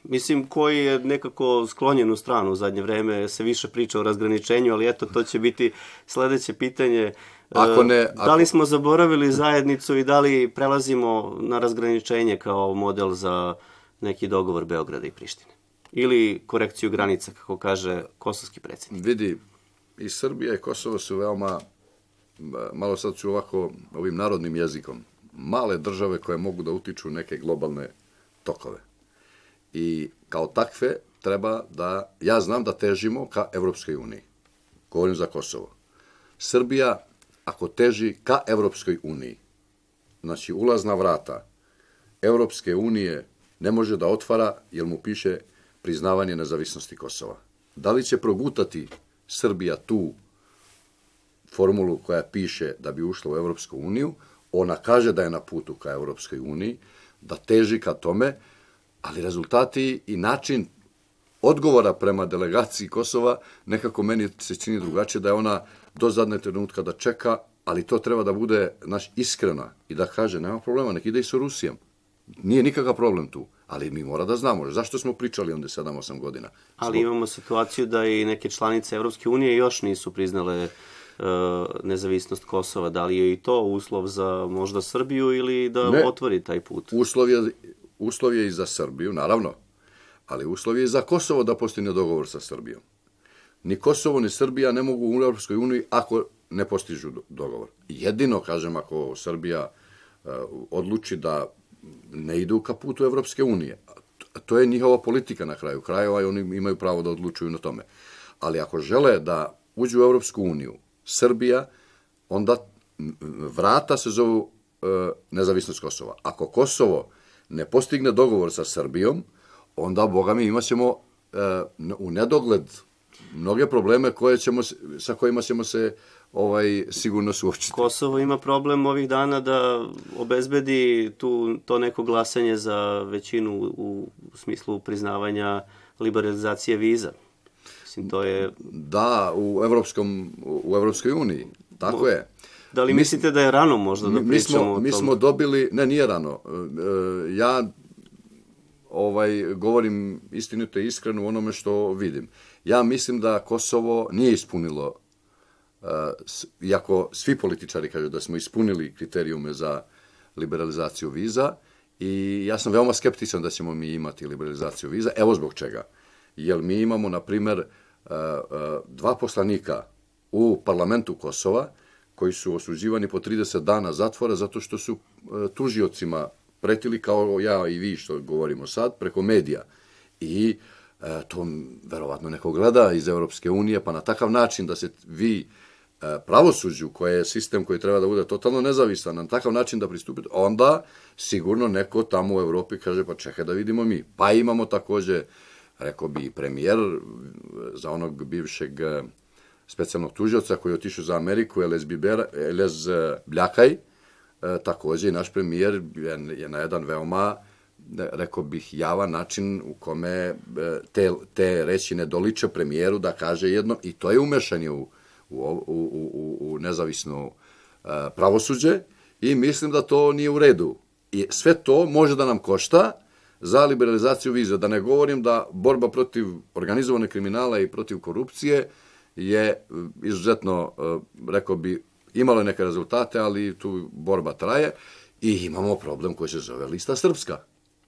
mislim, koji je nekako sklonjen u stranu u zadnje vreme, se više priča o razgraničenju, ali eto, to će biti sledeće pitanje. Ako ne, ako... Da li smo zaboravili zajednicu i da li prelazimo na razgraničenje kao model za neki dogovor Beograda i Prištine? Ili korekciju granica, kako kaže kosovski predsjednik? Vidi, i Srbija i Kosovo su veoma, malo sad ću ovako ovim narodnim jezikom, male države koje mogu da utiču neke globalne tokove. I kao takve treba da, ja znam da težimo ka Evropskoj uniji. Govorim za Kosovo. Srbija, ako teži ka Evropskoj uniji, znači ulazna vrata Evropske unije ne može da otvara jer mu piše priznavanje nezavisnosti Kosova. Da li će progutati Srbija tu formulu koja piše da bi ušla u Evropsku uniju, ona kaže da je na putu ka Evropskoj uniji, da teži ka tome, ali rezultati i način odgovora prema delegaciji Kosova nekako meni se čini drugačije, da je ona do zadnje trenutka da čeka, ali to treba da bude naš iskrena i da kaže nema problema, nek ide i sa Rusijom. Nije nikakav problem tu, ali mi mora da znamo zašto smo pričali onda sedam osam godina. Ali imamo situaciju da i neke članice Evropske unije još nisu priznale nezavisnost Kosova. Da li je i to uslov za možda Srbiju ili da ne, otvori taj put? Uslov je, uslov je i za Srbiju, naravno, ali uslov je i za Kosovo da postigne dogovor sa Srbijom. Ni Kosovo ni Srbija ne mogu u Europskoj uniji ako ne postižu dogovor. Jedino, kažem, ako Srbija uh, odluči da ne idu ka putu Evropske unije. To je njihova politika na kraju krajeva i oni imaju pravo da odlučuju na tome. Ali ako žele da uđu u Evropsku uniju, Srbija, onda vrata se zovu e, nezavisnost Kosova. Ako Kosovo ne postigne dogovor sa Srbijom, onda, boga mi, imat ćemo e, u nedogled mnoge probleme koje ćemo, sa kojima ćemo se ovaj, sigurno suočiti. Kosovo ima problem ovih dana da obezbedi tu, to neko glasanje za većinu u, u smislu priznavanja liberalizacije viza. Mislim, to je... Da, u, Evropskom, u Evropskoj uniji, tako Bo, je. Da li mislite da je rano možda da mi, pričamo mi smo, o tom? Mi smo dobili, ne, nije rano. E, ja ovaj, govorim istinito i iskreno u onome što vidim. Ja mislim da Kosovo nije ispunilo, uh, iako svi političari kažu da smo ispunili kriterijume za liberalizaciju viza, i ja sam veoma skeptičan da ćemo mi imati liberalizaciju viza. Evo zbog čega. Jer mi imamo, na primer, uh, uh, dva poslanika u parlamentu Kosova koji su osuđivani po trideset dana zatvora zato što su uh, tužiocima pretili, kao ja i vi što govorimo sad, preko medija. I e, to verovatno neko gleda iz Evropske unije, pa na takav način da se vi e, pravosuđu, koje je sistem koji treba da bude totalno nezavisan, na takav način da pristupite, onda sigurno neko tamo u Evropi kaže, pa čekaj da vidimo mi. Pa imamo takođe, rekao bi premijer za onog bivšeg specijalnog tužioca koji je otišao za Ameriku, Elez, Bibera, Elez Bljakaj, E, takođe i naš premijer je, je na jedan veoma, rekao bih, javan način u kome te, te reći ne doliče premijeru da kaže jedno, i to je umešanje u, u, u, u, u nezavisno e, pravosuđe, i mislim da to nije u redu. I sve to može da nam košta za liberalizaciju viza. Da ne govorim da borba protiv organizovane kriminala i protiv korupcije je izuzetno, e, rekao bi, imalo je neke rezultate, ali tu borba traje, i imamo problem koji se zove Lista Srpska,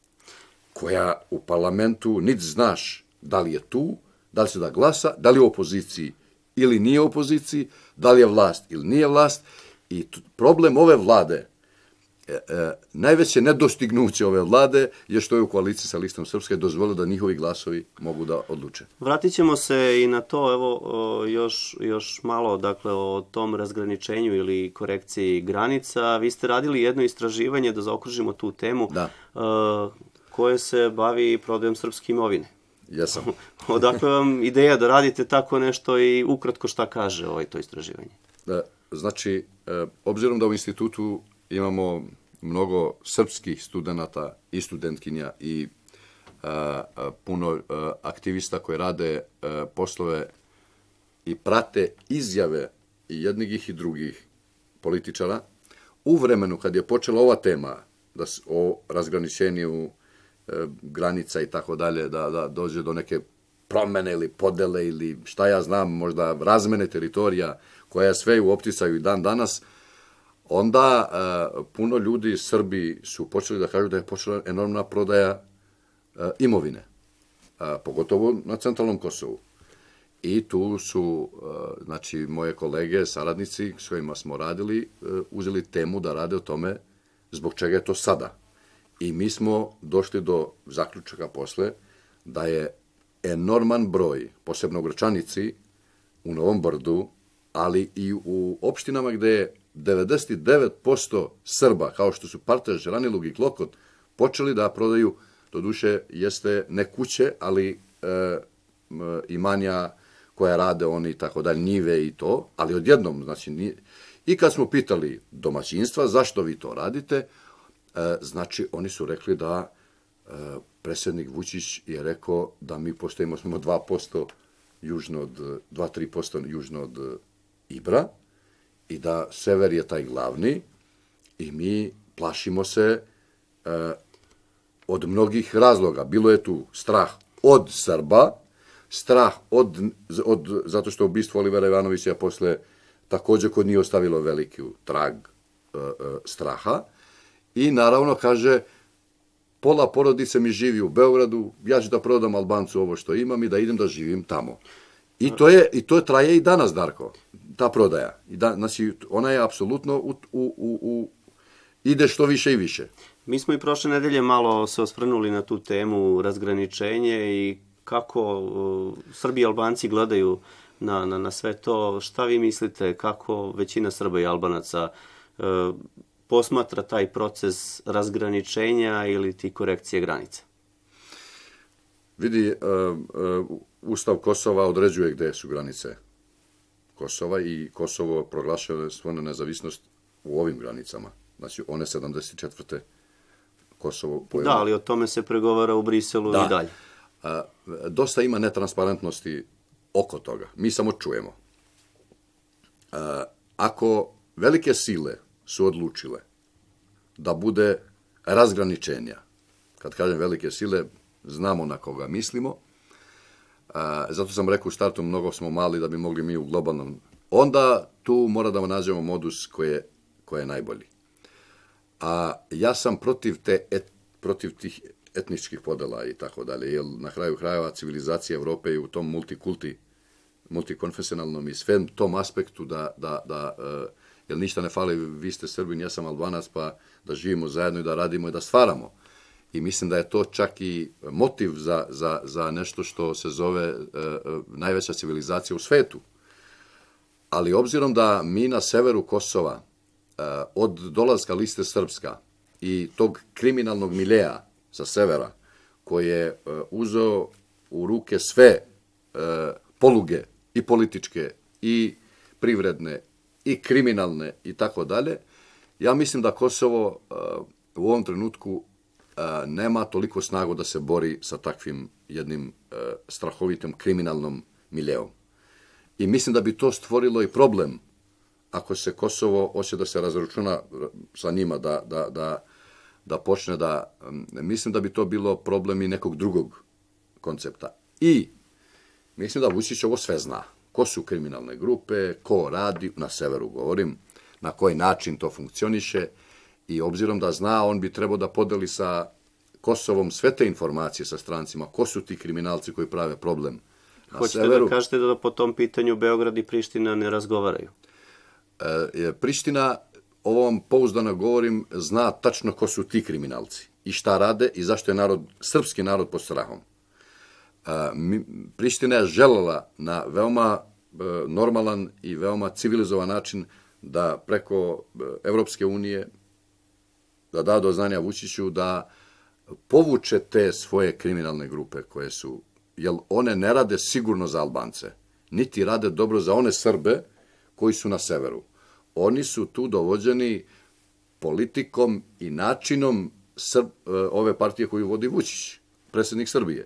koja u parlamentu niti znaš da li je tu, da li se da glasa, da li je u opoziciji ili nije u opoziciji, da li je vlast ili nije vlast, i problem ove vlade, e, e, najveće nedostignuće ove vlade je što je u koaliciji sa Listom Srpske dozvolilo da njihovi glasovi mogu da odluče. Vratit ćemo se i na to, evo, još, još malo, dakle, o tom razgraničenju ili korekciji granica. Vi ste radili jedno istraživanje, da zaokružimo tu temu, da. koje se bavi prodajom srpske imovine. Jesam. Odakle vam ideja da radite tako nešto i ukratko šta kaže ovaj to istraživanje? Znači, obzirom da u institutu imamo mnogo srpskih studenta i studentkinja i a, a, puno a, aktivista koji rade a, poslove i prate izjave i jednih i drugih političara, u vremenu kad je počela ova tema da, o razgraničenju granica i tako dalje, da, da dođe do neke promene ili podele ili šta ja znam, možda razmene teritorija koja sve u opticaju i dan danas, onda uh, puno ljudi, Srbi, su počeli da kažu da je počela enormna prodaja uh, imovine, uh, pogotovo na centralnom Kosovu. I tu su, uh, znači, moje kolege, saradnici s kojima smo radili, uh, uzeli temu da rade o tome zbog čega je to sada. I mi smo došli do zaključaka posle da je enorman broj, posebno u Gračanici, u Novom Brdu, ali i u opštinama gde je devedeset devet posto Srba, kao što su Partež, Ranilug i Klokot, počeli da prodaju, doduše jeste ne kuće, ali e, imanja koja rade oni, tako dalje, njive i to, ali odjednom, znači, nije. I kad smo pitali domaćinstva zašto vi to radite, e, znači, oni su rekli da e, predsjednik Vučić je rekao da mi postojimo, smo dva posto južno od, dva do tri posto južno od Ibra, i da sever je taj glavni i mi plašimo se e, od mnogih razloga. Bilo je tu strah od Srba, strah od, od zato što ubistvo Olivera Ivanovića posle takođe kod nije ostavilo veliki trag e, e, straha i naravno kaže pola porodice mi živi u Beogradu, ja ću da prodam Albancu ovo što imam i da idem da živim tamo. I to je, i to traje i danas, Darko, ta prodaja. I da, znači, ona je apsolutno u, u, u, u, ide što više i više. Mi smo i prošle nedelje malo se osvrnuli na tu temu razgraničenje i kako uh, Srbi i Albanci gledaju na, na, na sve to. Šta vi mislite, kako većina Srba i Albanaca uh, posmatra taj proces razgraničenja ili ti korekcije granica? Vidi, uh, uh, Ustav Kosova određuje gde su granice Kosova i Kosovo proglašava svoju nezavisnost u ovim granicama. Znači, one sedamdeset četvrte Kosovo... Da, ali o tome se pregovara u Briselu da. I dalje. A, dosta ima netransparentnosti oko toga. Mi samo čujemo. A, ako velike sile su odlučile da bude razgraničenja, kad kažem velike sile, znamo na koga mislimo, a, zato sam rekao u startu, mnogo smo mali da bi mogli mi u globalnom, onda tu mora da nađemo modus koji je, koji je najbolji. A ja sam protiv, te et, protiv tih etničkih podela i tako dalje, jer na kraju krajeva civilizacija Evrope je u tom multikulti, multikonfesionalnom i svem tom aspektu da, da, da uh, jer ništa ne fali, vi ste Srbin, ja sam Albanac, pa da živimo zajedno i da radimo i da stvaramo. I mislim da je to čak i motiv za, za, za nešto što se zove uh, najveća civilizacija u svetu. Ali obzirom da mi na severu Kosova uh, od dolaska liste Srpska i tog kriminalnog miljeja sa severa, koji je uh, uzeo u ruke sve uh, poluge i političke i privredne i kriminalne i tako dalje, ja mislim da Kosovo uh, u ovom trenutku uh, nema toliko snagu da se bori sa takvim jednim uh, strahovitim kriminalnom miljeom. I mislim da bi to stvorilo i problem ako se Kosovo hoće da se razračuna sa njima, da, da, da, da počne da... Mislim da bi to bilo problem i nekog drugog koncepta. I mislim da Vučić ovo sve zna. Ko su kriminalne grupe, ko radi, na severu govorim, na koji način to funkcioniše i obzirom da zna, on bi trebao da podeli sa Kosovom sve te informacije sa strancima, ko su ti kriminalci koji prave problem na Hoćete severu. da kažete da po tom pitanju Beograd i Priština ne razgovaraju? E, Priština, ovo vam pouzdano govorim, zna tačno ko su ti kriminalci i šta rade i zašto je narod, srpski narod pod strahom. E, mi, Priština je želela na veoma e, normalan i veoma civilizovan način da preko e, Evropske unije da da do znanja Vučiću da povuče te svoje kriminalne grupe koje su, jer one ne rade sigurno za Albance, niti rade dobro za one Srbe koji su na severu. Oni su tu dovođeni politikom i načinom Srb, ove partije koju vodi Vučić, predsjednik Srbije.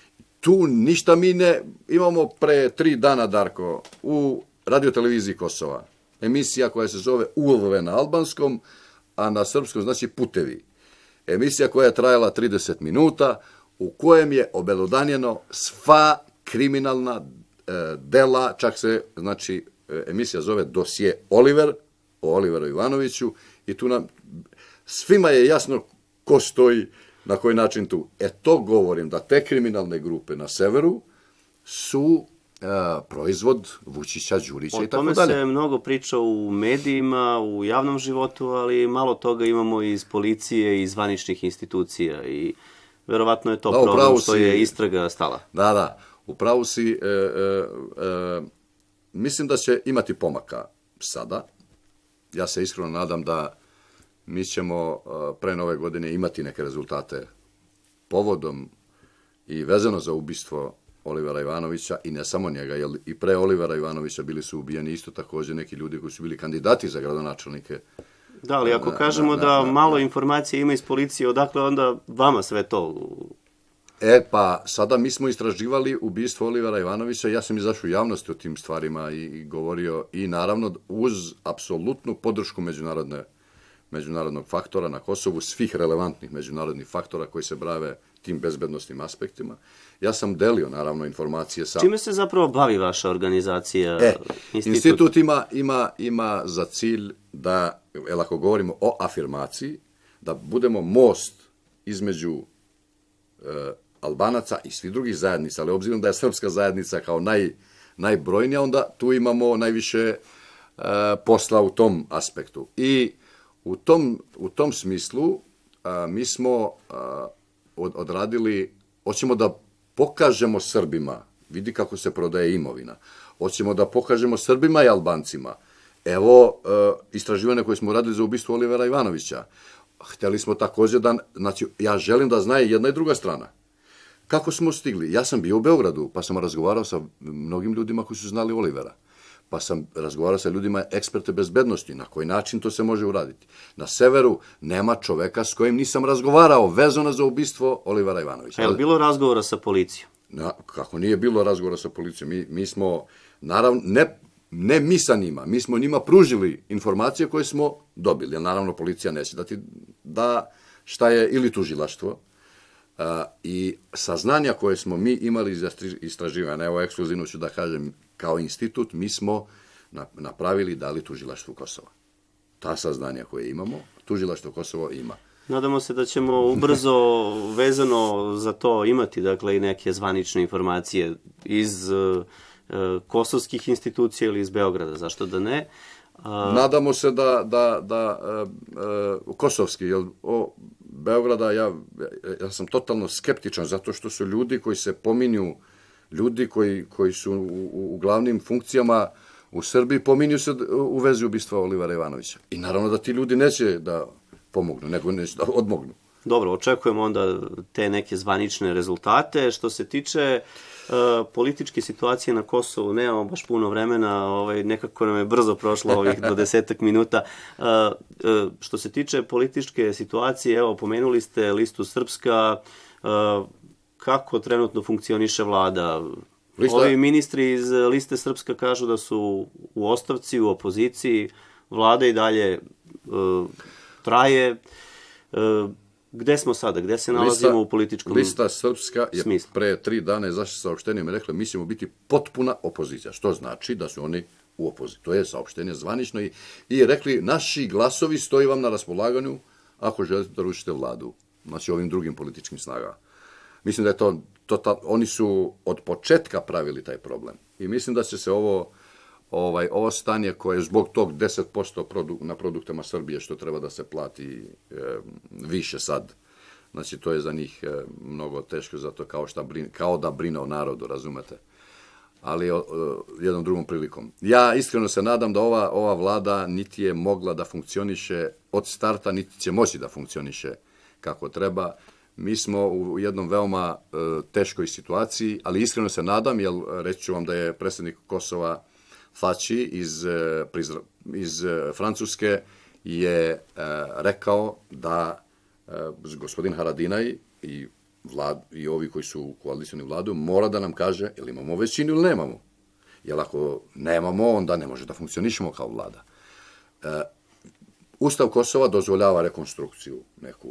Tu ništa mi ne imamo pre tri dana, Darko, u radioteleviziji Kosova. Emisija koja se zove U L V na albanskom, a na srpskom znači Putevi. emisija koja je trajala trideset minuta, u kojem je obelodanjeno sva kriminalna e, dela, čak se, znači, emisija zove Dosje Oliver, o Oliveru Ivanoviću, i tu nam, svima je jasno ko stoji, na koji način tu. E to govorim, da te kriminalne grupe na severu su e, proizvod Vučića, Đurića i tako dalje. O tome se mnogo priča u medijima, u javnom životu, ali malo toga imamo iz policije i zvaničnih institucija i verovatno je to da, problem što si, je istraga stala. Da, da, upravo si, e, e, e, mislim da će imati pomaka sada. Ja se iskreno nadam da mi ćemo pre nove godine imati neke rezultate povodom i vezano za ubistvo Olivera Ivanovića, i ne samo njega, jer i pre Olivera Ivanovića bili su ubijeni isto takođe neki ljudi koji su bili kandidati za gradonačelnike. Da, ali ako kažemo da malo informacije ima iz policije, odakle onda vama sve to? E, pa, sada mi smo istraživali ubistvo Olivera Ivanovića, ja sam izašao u javnosti o tim stvarima i, i govorio, i naravno uz apsolutnu podršku međunarodne, međunarodnog faktora na Kosovu, svih relevantnih međunarodnih faktora koji se brave tim bezbednostnim aspektima. Ja sam delio, naravno, informacije sa... Čime se zapravo bavi vaša organizacija? E, institut, institut ima, ima, ima za cilj da, el ako govorimo o afirmaciji, da budemo most između e, Albanaca i svih drugih zajednica, ali obzirom da je srpska zajednica kao naj, najbrojnija, onda tu imamo najviše e, posla u tom aspektu. I u tom, u tom smislu a, mi smo a, od, odradili, hoćemo da pokažemo Srbima, vidi kako se prodaje imovina, hoćemo da pokažemo Srbima i Albancima, evo a, istraživanja koje smo uradili za ubistvo Olivera Ivanovića. Hteli smo takođe da, znači, ja želim da zna jedna i druga strana. Kako smo stigli? Ja sam bio u Beogradu, pa sam razgovarao sa mnogim ljudima koji su znali Olivera. Pa sam razgovarao sa ljudima eksperte bezbednosti, na koji način to se može uraditi. Na severu nema čoveka s kojim nisam razgovarao vezano za ubistvo Olivera Ivanovića. Je li bilo razgovora sa policijom? Na, kako nije bilo razgovora sa policijom? Mi, mi smo, naravno, ne, ne mi sa njima, mi smo njima pružili informacije koje smo dobili. Jer naravno policija neće da ti da šta je, ili tužilaštvo. Uh, i saznanja koje smo mi imali iz istraživanja, evo ekskluzivno ću da kažem, kao institut, mi smo napravili, dali tužilaštvu Kosova. Ta saznanja koje imamo, tužilaštvo Kosovo ima. Nadamo se da ćemo ubrzo vezano za to imati, dakle, i neke zvanične informacije iz uh, kosovskih institucija ili iz Beograda, zašto da ne? Uh, Nadamo se da, da, da uh, uh, kosovski, jer o Beograda, ja, ja sam totalno skeptičan, zato što su ljudi koji se pominju, ljudi koji, koji su u, u glavnim funkcijama u Srbiji, pominju se u vezi ubistva Olivera Ivanovića. I naravno da ti ljudi neće da pomognu, nego neće da odmognu. Dobro, očekujemo onda te neke zvanične rezultate. Što se tiče uh, političke situacije na Kosovu, nemamo baš puno vremena, ovaj, nekako nam je brzo prošlo ovih dvadesetak minuta. Uh, uh, što se tiče političke situacije, evo, pomenuli ste listu Srpska, uh, kako trenutno funkcioniše vlada? Lista... Ovi ministri iz liste Srpska kažu da su u ostavci, u opoziciji, vlada i dalje uh, traje. Uh, Gde smo sada? Gde se nalazimo lista, u političkom smislu? Lista Srpska je smislu. Pre tri dana izašla saopštenjem i rekla mi ćemo biti potpuna opozicija, što znači da su oni u opoziciji. To je saopštenje zvanično i, i rekli naši glasovi stoji vam na raspolaganju ako želite da rušite vladu, znači ovim drugim političkim snagama. Mislim da je to, to, oni su od početka pravili taj problem i mislim da će se ovo Ovaj, ovo stanje koje je zbog tog deset posto produk, na produktama Srbije što treba da se plati e, više sad. Znači, to je za njih e, mnogo teško, zato kao, šta brine, kao da brine o narodu, razumete. Ali o, o, jednom drugom prilikom. Ja iskreno se nadam da ova, ova vlada niti je mogla da funkcioniše od starta, niti će moći da funkcioniše kako treba. Mi smo u jednom veoma e, teškoj situaciji, ali iskreno se nadam, jer reći ću vam da je predsjednik Kosova Thaçi iz, iz Francuske je e, rekao da e, gospodin Haradinaj i, vlad, i ovi koji su u koalicijoni vladu mora da nam kaže ili imamo većinu ili nemamo. Jer ako nemamo, onda ne može da funkcionišemo kao vlada. E, Ustav Kosova dozvoljava rekonstrukciju neku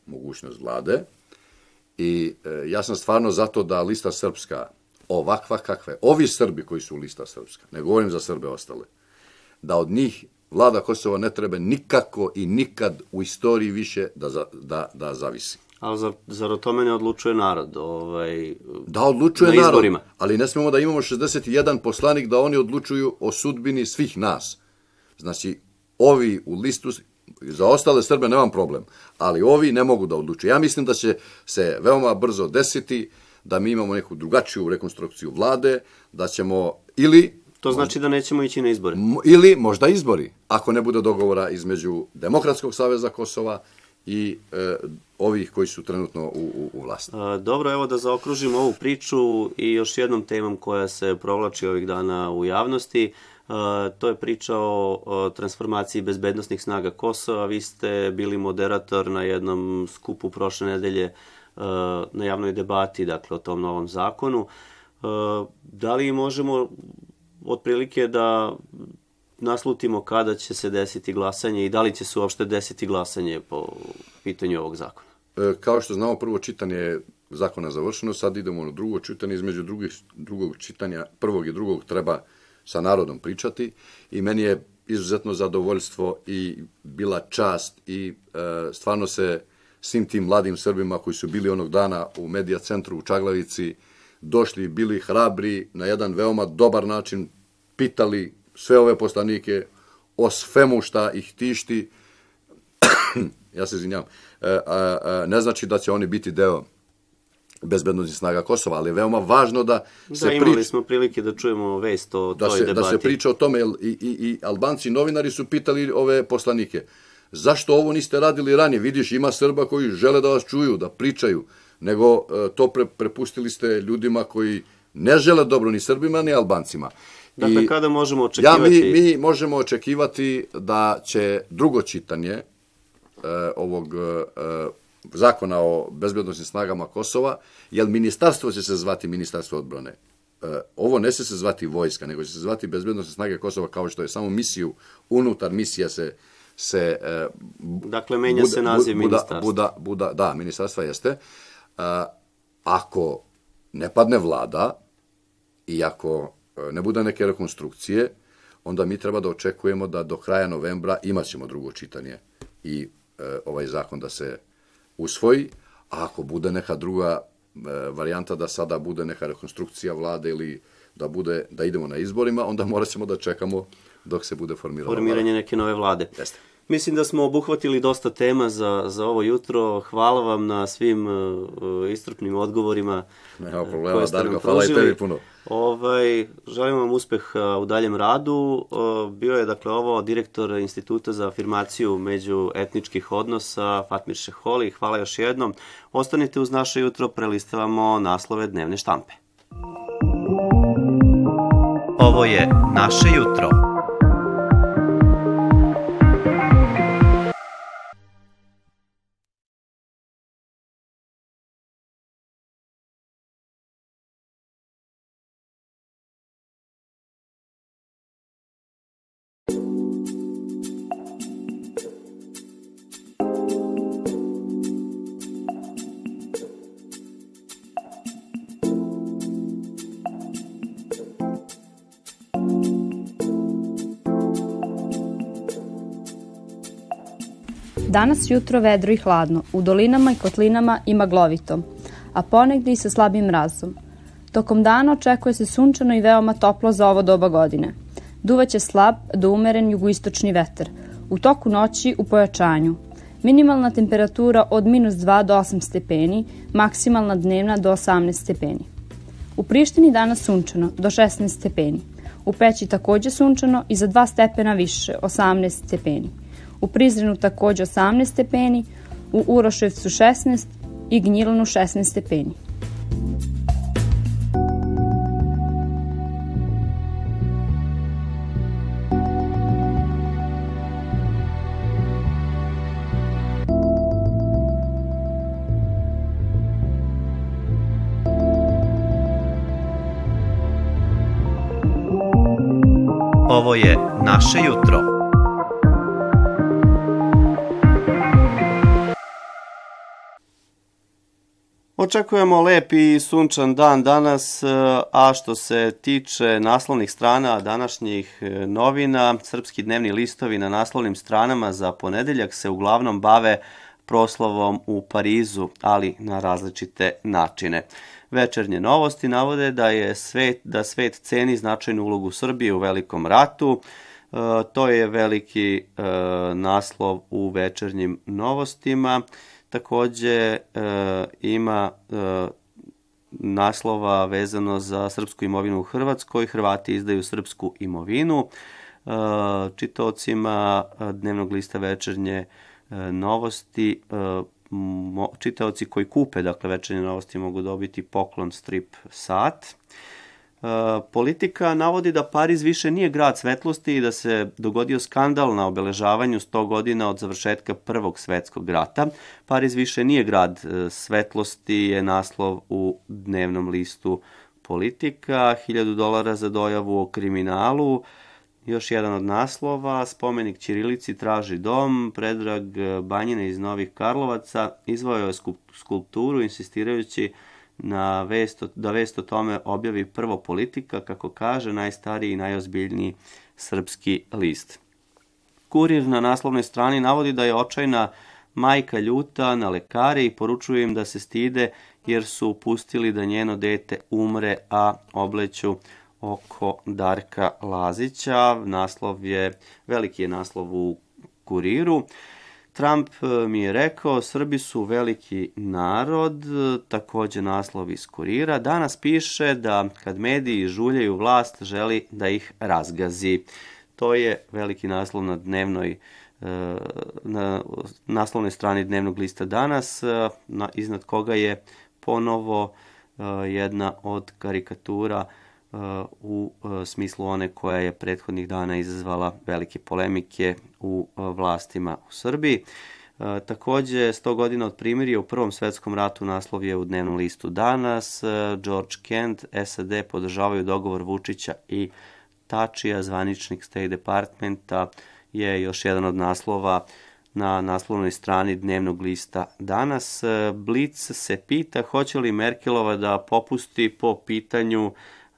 mogućnost vlade i e, ja sam stvarno zato da lista srpska, ovakva kakve, ovi Srbi koji su lista srpska, ne govorim za Srbe ostale, da od njih vlada Kosova ne treba nikako i nikad u istoriji više da, da, da zavisi. Ali zar, zar o tome ne odlučuje narod? Ovaj, da, odlučuje narod, ali ne smemo da imamo šezdeset jedan poslanik da oni odlučuju o sudbini svih nas. Znači, ovi u listu, za ostale Srbe nemam problem, ali ovi ne mogu da odlučuju. Ja mislim da će se veoma brzo desiti da mi imamo neku drugačiju rekonstrukciju vlade, da ćemo ili... To znači možda, da nećemo ići na izbore? Ili možda izbori, ako ne bude dogovora između Demokratskog saveza Kosova i e, ovih koji su trenutno u, u, u vlasti. A, dobro, evo da zaokružimo ovu priču i još jednom temom koja se provlači ovih dana u javnosti. A, to je priča o, o transformaciji bezbednosnih snaga Kosova. Vi ste bili moderator na jednom skupu prošle nedelje a, na javnoj debati, dakle, o tom novom zakonu. A, da li možemo otprilike da naslutimo kada će se desiti glasanje i da li će se uopšte desiti glasanje po pitanju ovog zakona? E, kao što znamo, prvo čitanje zakona završeno, sad idemo na drugo čitanje, između drugih, drugog čitanja, prvog i drugog treba sa narodom pričati i meni je izuzetno zadovoljstvo i bila čast i e, stvarno se svim tim mladim Srbima koji su bili onog dana u Medija centru u Čaglavici došli, bili hrabri, na jedan veoma dobar način pitali sve ove poslanike o svemu šta ih tišti. Ja se izvinjam. E, a, a, ne znači da će oni biti deo bezbednosnih snaga Kosova, ali je veoma važno da se da, imali smo prilike da čujemo vest o da toj se, debati. Da se priča o tome, i, i, i Albanci novinari su pitali ove poslanike, zašto ovo niste radili ranije? Vidiš, ima Srba koji žele da vas čuju, da pričaju, nego e, to pre, prepustili ste ljudima koji ne žele dobro ni Srbima, ni Albancima. Dakle, I kada možemo očekivati? Ja, mi, mi možemo očekivati da će drugo čitanje e, ovog e, zakona o bezbednosnim snagama Kosova, jer ministarstvo će se zvati Ministarstvo odbrane. E, ovo ne će se zvati vojska, nego će se zvati bezbednosne snage Kosova, kao što je samo misiju, unutar misija se... se e, dakle, menja buda, se naziv buda, ministarstva. Buda, buda, da, ministarstva jeste. E, ako ne padne vlada i ako ne bude neke rekonstrukcije, onda mi treba da očekujemo da do kraja novembra imat ćemo drugo čitanje i e, ovaj zakon da se usvoji, a ako bude neka druga e, varijanta da sada bude neka rekonstrukcija vlade ili da bude da idemo na izborima, onda morat ćemo da čekamo dok se bude formirala formiranje vlada. Neke nove vlade. Jeste. Mislim da smo obuhvatili dosta tema za, za ovo jutro. Hvala vam na svim uh, iscrpnim odgovorima. Nema problema, Darko, hvala i tebi puno. Ovaj, želim vam uspeh uh, u daljem radu. Uh, bio je, dakle, ovo direktor Instituta za afirmaciju međuetničkih odnosa, Fatmir Šeholi. Hvala još jednom. Ostanite uz naše jutro, prelistavamo naslove dnevne štampe. Ovo je naše jutro. Danas jutro vedro i hladno, u dolinama i kotlinama i maglovito, a ponegdje i sa slabim mrazom. Tokom dana očekuje se sunčano i veoma toplo za ovo doba godine. Duvaće slab do umeren jugoistočni vetar, u toku noći u pojačanju. Minimalna temperatura od minus dva do osam stepeni, maksimalna dnevna do osamnaest stepeni. U Prištini danas sunčano, do šesnaest stepeni. U Peći takođe sunčano i za dva stepena više, osamnaest stepeni. U Prizrenu takođe osamnaest stepeni, u Uroševcu šesnaest i Gnjilanu šesnaest stepeni. Ovo je naše jutro. Očekujemo lep i sunčan dan danas, a što se tiče naslovnih strana današnjih novina, srpski dnevni listovi na naslovnim stranama za ponedeljak se uglavnom bave proslavom u Parizu, ali na različite načine. Večernje novosti navode da je svet, da svet ceni značajnu ulogu Srbije u Velikom ratu. E, to je veliki e, naslov u večernjim novostima. Takođe e, ima e, naslova vezano za srpsku imovinu u Hrvatskoj. Hrvati izdaju srpsku imovinu. E, čitaocima dnevnog lista Večernje e, novosti, e, mo, čitaoci koji kupe, dakle, Večernje novosti mogu dobiti poklon strip sat. Politika navodi da Pariz više nije grad svetlosti i da se dogodio skandal na obeležavanju sto godina od završetka Prvog svetskog rata. Pariz više nije grad svetlosti je naslov u dnevnom listu Politika. Hiljadu dolara za dojavu o kriminalu. Još jedan od naslova, spomenik ćirilici traži dom. Predrag Banjine iz Novih Karlovaca izvojao je skulpturu insistirajući na vest, da vest o tome objavi prvo Politika, kako kaže najstariji i najozbiljniji srpski list. Kurir na naslovnoj strani navodi da je očajna majka ljuta na lekare i poručuje im da se stide jer su pustili da njeno dete umre, a obleću oko Darka Lazića. Naslov je, veliki je naslov u Kuriru. Trump mi je rekao, Srbi su veliki narod, takođe naslov iz Kurira. Danas piše da kad mediji žuljaju vlast, želi da ih razgazi. To je veliki naslov na dnevnoj, na naslovnoj strani dnevnog lista Danas, iznad koga je ponovo jedna od karikatura u smislu one koja je prethodnih dana izazvala velike polemike u vlastima u Srbiji. Takođe, sto godina od primirja u Prvom svetskom ratu naslov je u dnevnom listu Danas. George Kent, S A D podržavaju dogovor Vučića i Tačija, zvaničnik State Departmenta, je još jedan od naslova na naslovnoj strani dnevnog lista Danas. Blic se pita hoće li Merkelova da popusti po pitanju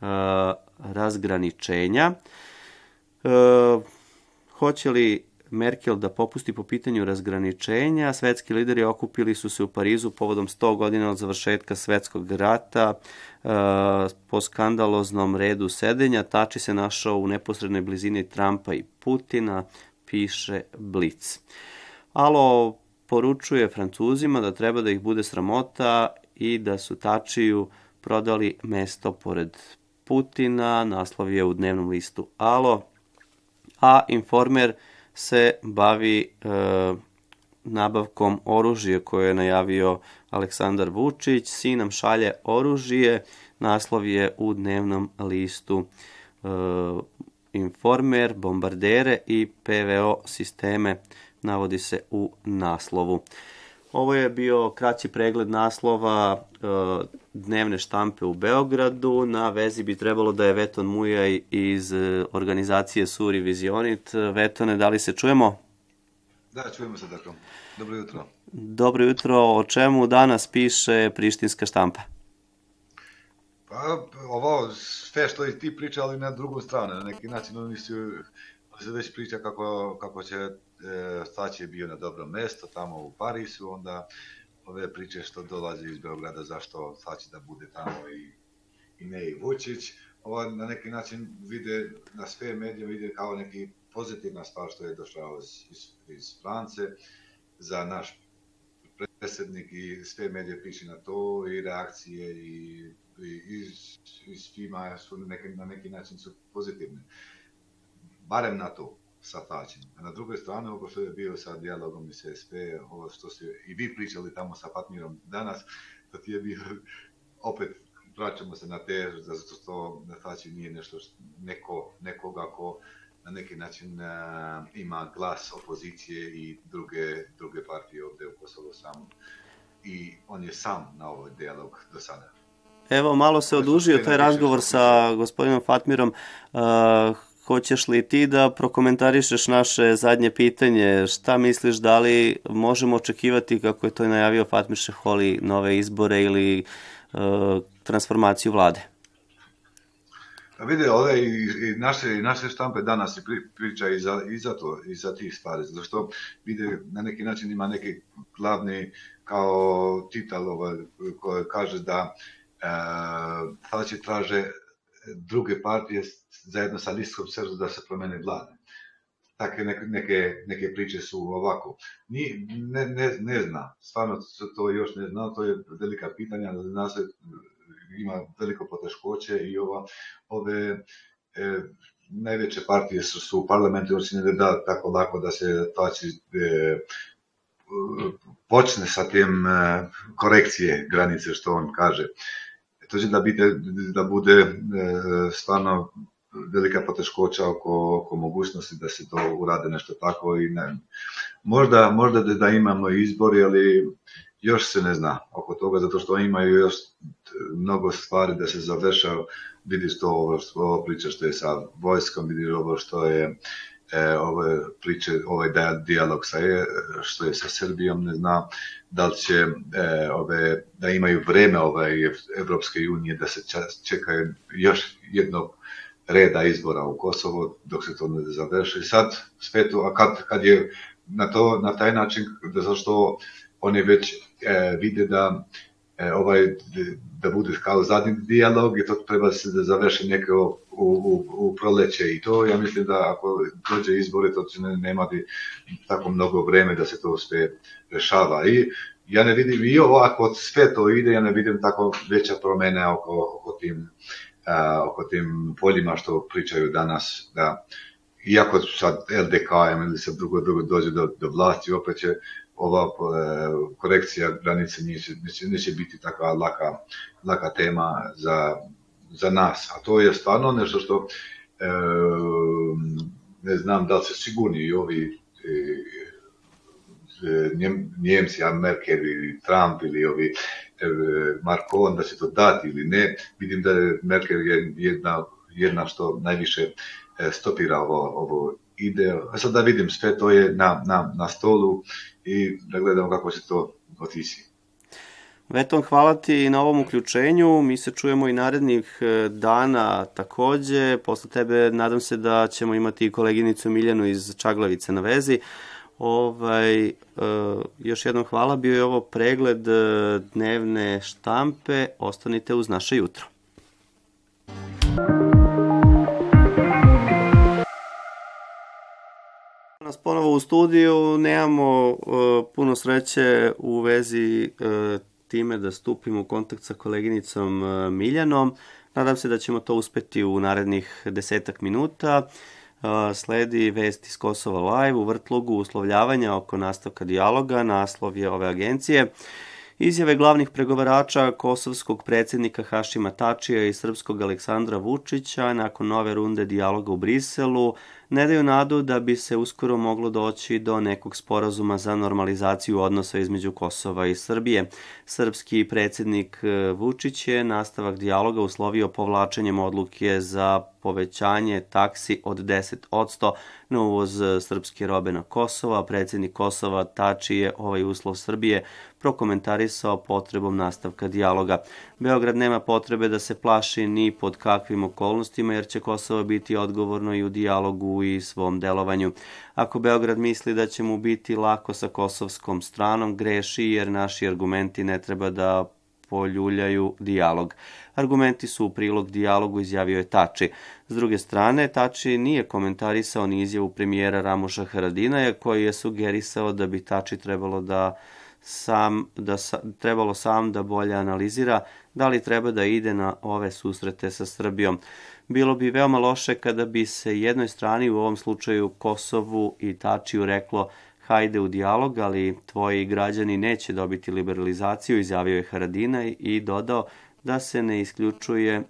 razgraničenja. E, hoće li Merkel da popusti po pitanju razgraničenja? Svetski lideri okupili su se u Parizu povodom sto godina od završetka svetskog rata. E, po skandaloznom redu sedenja Tači se našao u neposrednoj blizini Trumpa i Putina, piše Blic. Alo poručuje Francuzima da treba da ih bude sramota i da su Tačiju prodali mesto pored Putina, naslov je u dnevnom listu Alo, a Informer se bavi e, nabavkom oružja koje je najavio Aleksandar Vučić. Sin nam šalje oružje, naslov je u dnevnom listu e, Informer, bombardere i P V O sisteme, navodi se u naslovu. Ovo je bio kraći pregled naslova e, dnevne štampe u Beogradu. Na vezi bi trebalo da je Veton Mujaj iz e, organizacije Suri Vizionit. Vetone, da li se čujemo? Da, čujemo se, dakle. Dobro jutro. Dobro jutro. O čemu danas piše prištinska štampa? Pa, ovo sve što i ti priča, ali na drugu stranu. Na neki način oni su, se već priča kako, kako će Tači je bio na dobro mesto tamo u Parizu, onda ove priče što dolaze iz Beograda, zašto Tači da bude tamo i, i ne i Vučić, ovo na neki način vide, na sve medije vide kao neki pozitivna stvar što je došao iz, iz, iz France za naš predsjednik i sve medije piše na to i reakcije i, i iz, iz svima su na neki, na neki način su pozitivne. Barem na to. Sa Tačim. A na drugoj strani, ovo što je bio sa dijalogom iz S P, ovo što ste i vi pričali tamo sa Fatmirom danas, to ti je bio, opet vraćamo se na te, zato što Tači nije nešto, neko, nekoga ko na neki način uh, ima glas opozicije i druge, druge partije ovde u Kosovo sam. I on je sam na ovaj dijalog do sada. Evo, malo se odužio taj razgovor sa gospodinom Fatmirom. Uh, hoćeš li ti da prokomentarišeš naše zadnje pitanje? Šta misliš, da li možemo očekivati, kako je to najavio Fatmir Šeholi, nove izbore ili uh, transformaciju vlade? A vide, ove i, i, naše, i naše štampe danas i pri, priča i za, i za to, i za tih stvari, zato što vide, na neki način ima neki glavni kao titel ovaj, koji kaže da e, sada će traže druge partije zajedno sa Listskom crtom da se promene vlade. Takve neke, neke, neke priče su ovako. Ni, ne, ne, ne zna, stvarno to još ne zna, to je velika pitanja, zna se, ima veliko poteškoće i ova, ove e, najveće partije su, su u parlamentu, jer se ne da tako lako da se tači e, počne sa tim e, korekcije granice, što on kaže. To će da, bide, da bude e, stvarno velika poteškoća oko, oko mogućnosti da se to urade nešto tako i ne. Možda, možda da, da imamo izbori, ali još se ne zna oko toga, zato što imaju još mnogo stvari da se završava. Vidiš to ovo, ovo priča što je sa vojskom, vidiš ovo što je e, ove priče, ovaj dijalog sa, što je sa Srbijom, ne zna da li će e, ove, da imaju vreme ove Evropske unije da se čekaju još jednog reda izbora u Kosovo dok se to ne završi. Sad svetu, a kad, kad je na, to, na taj način, zato što oni već e, vide da e, ovaj da bude kao zadnji dijalog i to treba se da završi neke u, u, u proleće i to ja mislim da ako dođe izbore to će nemati tako mnogo vreme da se to sve rešava i ja ne vidim i ovako sve to ide, ja ne vidim tako veća promene oko, oko tim a, oko tim poljima što pričaju danas da iako sad L D K ili se drugo drugo dođe do, do vlasti opet će ova e, korekcija granice neće, neće, neće biti takva laka, laka tema za, za nas. A to je stvarno nešto što e, ne znam da li se sigurni i ovi e, njem, Njemci, Merkel ili Trump ili ovi e, Macron da će to dati ili ne. Vidim da je Merkel je jedna, jedna što najviše stopira ovo, ovo ide. A sad da vidim, sve to je na, na, na stolu i da gledamo kako će to otići. Veton, hvala ti na ovom uključenju. Mi se čujemo i narednih dana takođe. Posle tebe nadam se da ćemo imati koleginicu Miljanu iz Čaglavice na vezi. Ovaj, e, još jednom hvala. Bio je ovo pregled dnevne štampe. Ostanite uz naše jutro. Nas ponovo u studiju, nemamo uh, puno sreće u vezi uh, time da stupimo u kontakt sa koleginicom uh, Miljanom. Nadam se da ćemo to uspeti u narednih desetak minuta. Uh, sledi vest iz Kosova Live u vrtlogu uslovljavanja oko nastavka dijaloga. Naslov je ove agencije. Izjave glavnih pregovarača kosovskog predsjednika Hašima Tačija i srpskog Aleksandra Vučića nakon nove runde dijaloga u Briselu ne daju nadu da bi se uskoro moglo doći do nekog sporazuma za normalizaciju odnosa između Kosova i Srbije. Srpski predsjednik Vučić je nastavak dijaloga uslovio povlačenjem odluke za povećanje taksi od deset posto na uvoz srpske robe na Kosovo, a predsjednik Kosova Tači je ovaj uslov Srbije prokomentarisao potrebom nastavka dijaloga. Beograd nema potrebe da se plaši ni pod kakvim okolnostima, jer će Kosovo biti odgovorno i u dijalogu i svom delovanju. Ako Beograd misli da će mu biti lako sa kosovskom stranom, greši, jer naši argumenti ne treba da poljuljaju dijalog. Argumenti su u prilog dijalogu, izjavio je Tači. S druge strane, Tači nije komentarisao ni izjavu premijera Ramuša Haradinaja, koji je sugerisao da bi Tači trebalo da sam da sa, trebalo sam da bolje analizira da li treba da ide na ove susrete sa Srbijom. Bilo bi veoma loše kada bi se jednoj strani, u ovom slučaju Kosovu i Tačiju, reklo hajde u dijalog, ali tvoji građani neće dobiti liberalizaciju, izjavio je Haradinaj i dodao da se ne isključuje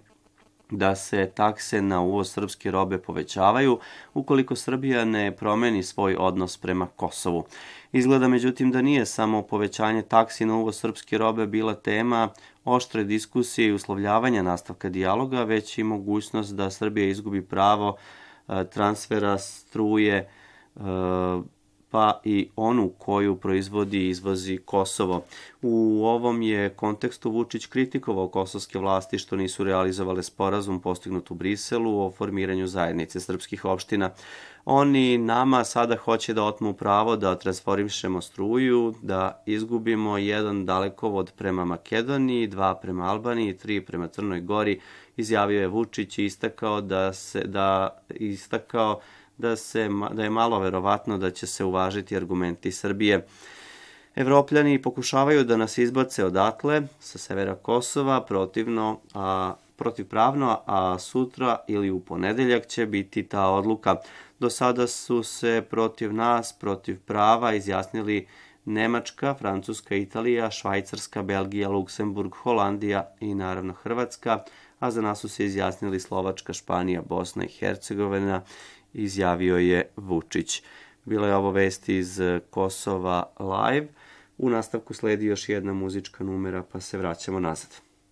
da se takse na uvoz srpske robe povećavaju ukoliko Srbija ne promeni svoj odnos prema Kosovu. Izgleda međutim da nije samo povećanje taksi na uvoz srpske robe bila tema oštre diskusije i uslovljavanja nastavka dijaloga, već i mogućnost da Srbija izgubi pravo transfera struje, pa i onu koju proizvodi i izvozi Kosovo. U ovom je kontekstu Vučić kritikovao kosovske vlasti što nisu realizovale sporazum postignut u Briselu o formiranju zajednice srpskih opština. Oni nama sada hoće da otmu pravo da transformišemo struju, da izgubimo jedan dalekovod prema Makedoniji, dva prema Albaniji, tri prema Crnoj Gori, izjavio je Vučić i istakao da se da istakao da se da je malo verovatno da će se uvažiti argumenti Srbije. Evropljani pokušavaju da nas izbace odatle sa severa Kosova protivno a protivpravno, a sutra ili u ponedeljak će biti ta odluka. Do sada su se protiv nas, protiv prava izjasnili Nemačka, Francuska, Italija, Švajcarska, Belgija, Luksemburg, Holandija i naravno Hrvatska, a za nas su se izjasnili Slovačka, Španija, Bosna i Hercegovina, izjavio je Vučić. Bila je ovo vesti iz Kosova live. U nastavku sledi još jedna muzička numera, pa se vraćamo nazad.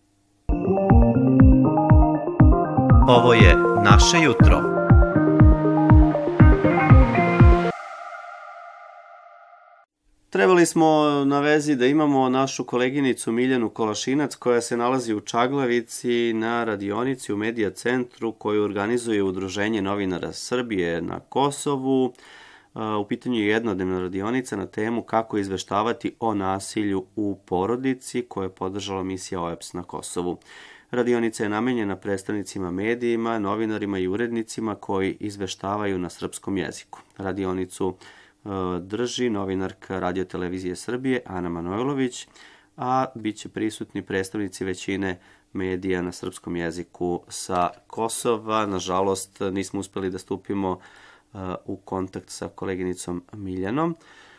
Ovo je Naše jutro. Trebali smo na vezi da imamo našu koleginicu Miljanu Kolašinac koja se nalazi u Čaglavici na radionici u Medija centru koju organizuje Udruženje novinara Srbije na Kosovu. U pitanju je jednodnevna radionica na temu kako izveštavati o nasilju u porodici koje je podržala misija O E B S na Kosovu. Radionica je namenjena predstavnicima medijima, novinarima i urednicima koji izveštavaju na srpskom jeziku. Radionicu drži novinarka Radio-televizije Srbije Ana Manojlović, a bit će prisutni predstavnici većine medija na srpskom jeziku sa Kosova. Nažalost, nismo uspeli da stupimo u kontakt sa koleginicom Miljanom.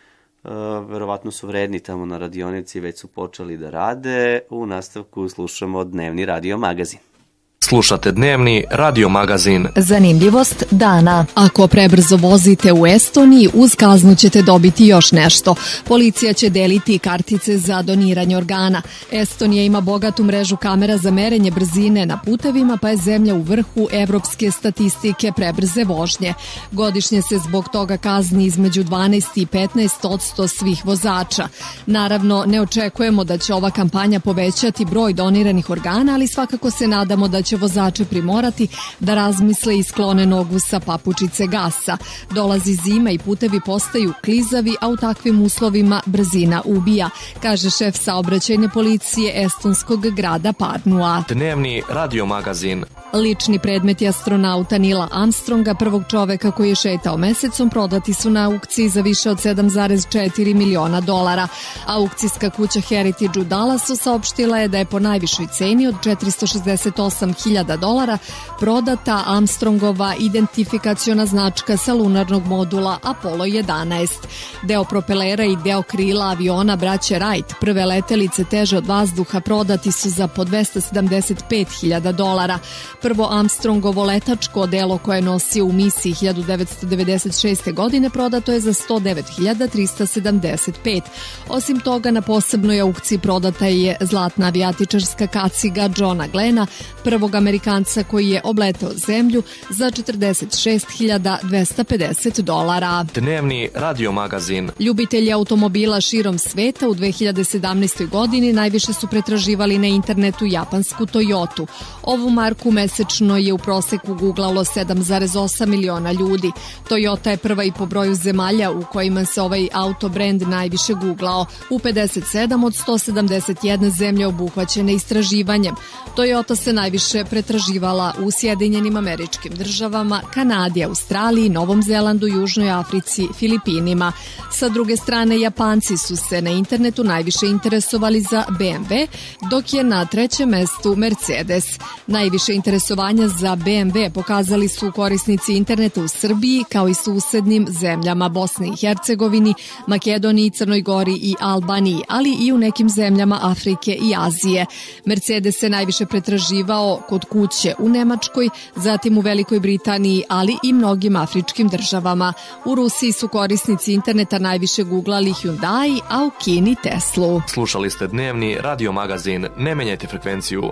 Verovatno su vredni tamo na radionici, već su počeli da rade. U nastavku slušamo Dnevni radio magazin. Slušate Dnevni radio magazin. Zanimljivost dana. Ako prebrzo vozite u Estoniji, uz kaznu ćete dobiti još nešto. Policija će deliti kartice za doniranje organa. Estonija ima bogatu mrežu kamera za merenje brzine na putevima, pa je zemlja u vrhu evropske statistike prebrze vožnje. Godišnje se zbog toga kazni između dvanaest i petnaest odsto svih vozača. Naravno, ne očekujemo da će ova kampanja povećati broj doniranih organa, ali svakako se nadamo da će vozače primorati da razmisle i sklone nogu sa papučice gasa. Dolazi zima i putevi postaju klizavi, a u takvim uslovima brzina ubija, kaže šef saobraćajne policije estonskog grada Pärnua. Dnevni radio magazin. Lični predmeti astronauta Nila Armstronga, prvog čoveka koji je šetao mesecom, prodati su na aukciji za više od sedam zarez četiri miliona dolara. Aukcijska kuća Heritage u Dallasu saopštila je da je po najvišoj ceni od četiristo šezdeset osam hiljada dolara prodata Armstrongova identifikaciona značka sa lunarnog modula Apollo jedanaest. Deo propelera i deo krila aviona braće Wright, prve letelice teže od vazduha, prodati su za po dvesta sedamdeset pet hiljada dolara. Prvo Armstrongovo letačko delo koje je nosio u misiji hiljadu devetsto devedeset šeste. godine prodato je za sto devet hiljada trista sedamdeset pet. Osim toga, na posebnoj aukciji prodata je zlatna avijatičarska kaciga Johna Glena, prvog Amerikanca koji je obleteo zemlju, za četrdeset šest hiljada dvesta pedeset dolara. Dnevni radio magazin. Ljubitelji automobila širom sveta u dve hiljade sedamnaestoj. godini najviše su pretraživali na internetu japansku Toyotu. Ovu marku mesečno je u proseku guglalo sedam zarez osam miliona ljudi. Toyota je prva i po broju zemalja u kojima se ovaj auto brend najviše guglao, u pedeset sedam od sto sedamdeset jedne zemlje obuhvaćene istraživanjem. Toyota se najviše pretraživala u Sjedinjenim Američkim Državama, Kanadi, Australiji, Novom Zelandu, Južnoj Africi, Filipinima. Sa druge strane, Japanci su se na internetu najviše interesovali za B M W, dok je na trećem mestu Mercedes. Najviše interesovanja za B M W pokazali su korisnici interneta u Srbiji, kao i susednim zemljama Bosni i Hercegovini, Makedoniji, Crnoj Gori i Albaniji, ali i u nekim zemljama Afrike i Azije. Mercedes se najviše pretraživao kod kuće u Nemačkoj, zatim u Velikoj Britaniji, ali i mnogim afričkim državama. U Rusiji su korisnici interneta najviše guglali Hyundai, a u Kini Teslu. Slušali ste Dnevni radio magazin. Ne menjajte frekvenciju.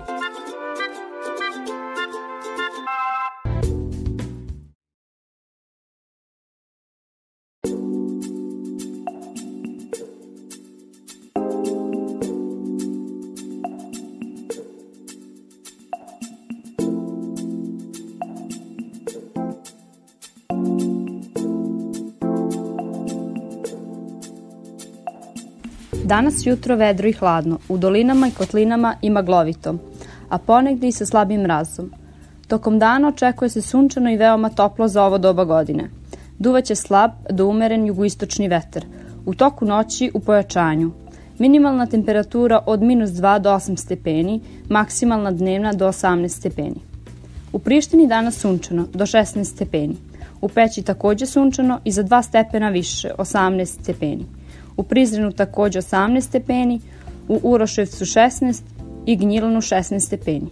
Danas jutro vedro i hladno, u dolinama i kotlinama i maglovito, a ponegde i sa slabim mrazom. Tokom dana očekuje se sunčano i veoma toplo za ovo doba godine. Duvaće slab do umeren jugoistočni vetar, u toku noći u pojačanju. Minimalna temperatura od minus dva do osam stepeni, maksimalna dnevna do osamnaest stepeni. U Prištini danas sunčano, do šesnaest stepeni. U Peći takođe sunčano i za dva stepena više, osamnaest stepeni. U Prizrenu takođe osamnaest stepeni, u Uroševcu šesnaest i Gnjilanu šesnaest stepeni.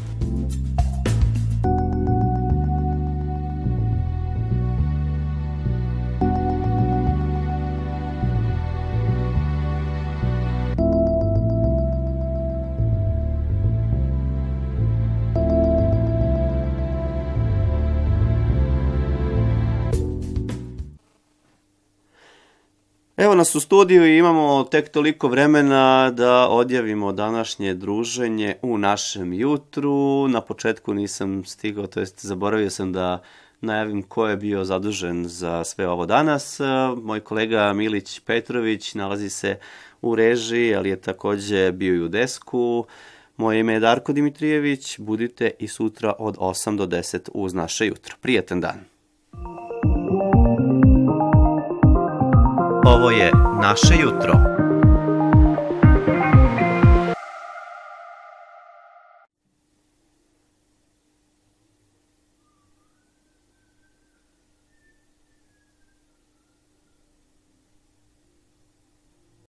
Evo nas u studiju i imamo tek toliko vremena da odjavimo današnje druženje u našem jutru. Na početku nisam stigao, to jest zaboravio sam da najavim ko je bio zadužen za sve ovo danas. Moj kolega Milić Petrović nalazi se u režiji, ali je takođe bio i u desku. Moje ime je Darko Dimitrijević, budite i sutra od osam do deset uz naše jutro. Prijetan dan. Ovo je Naše jutro.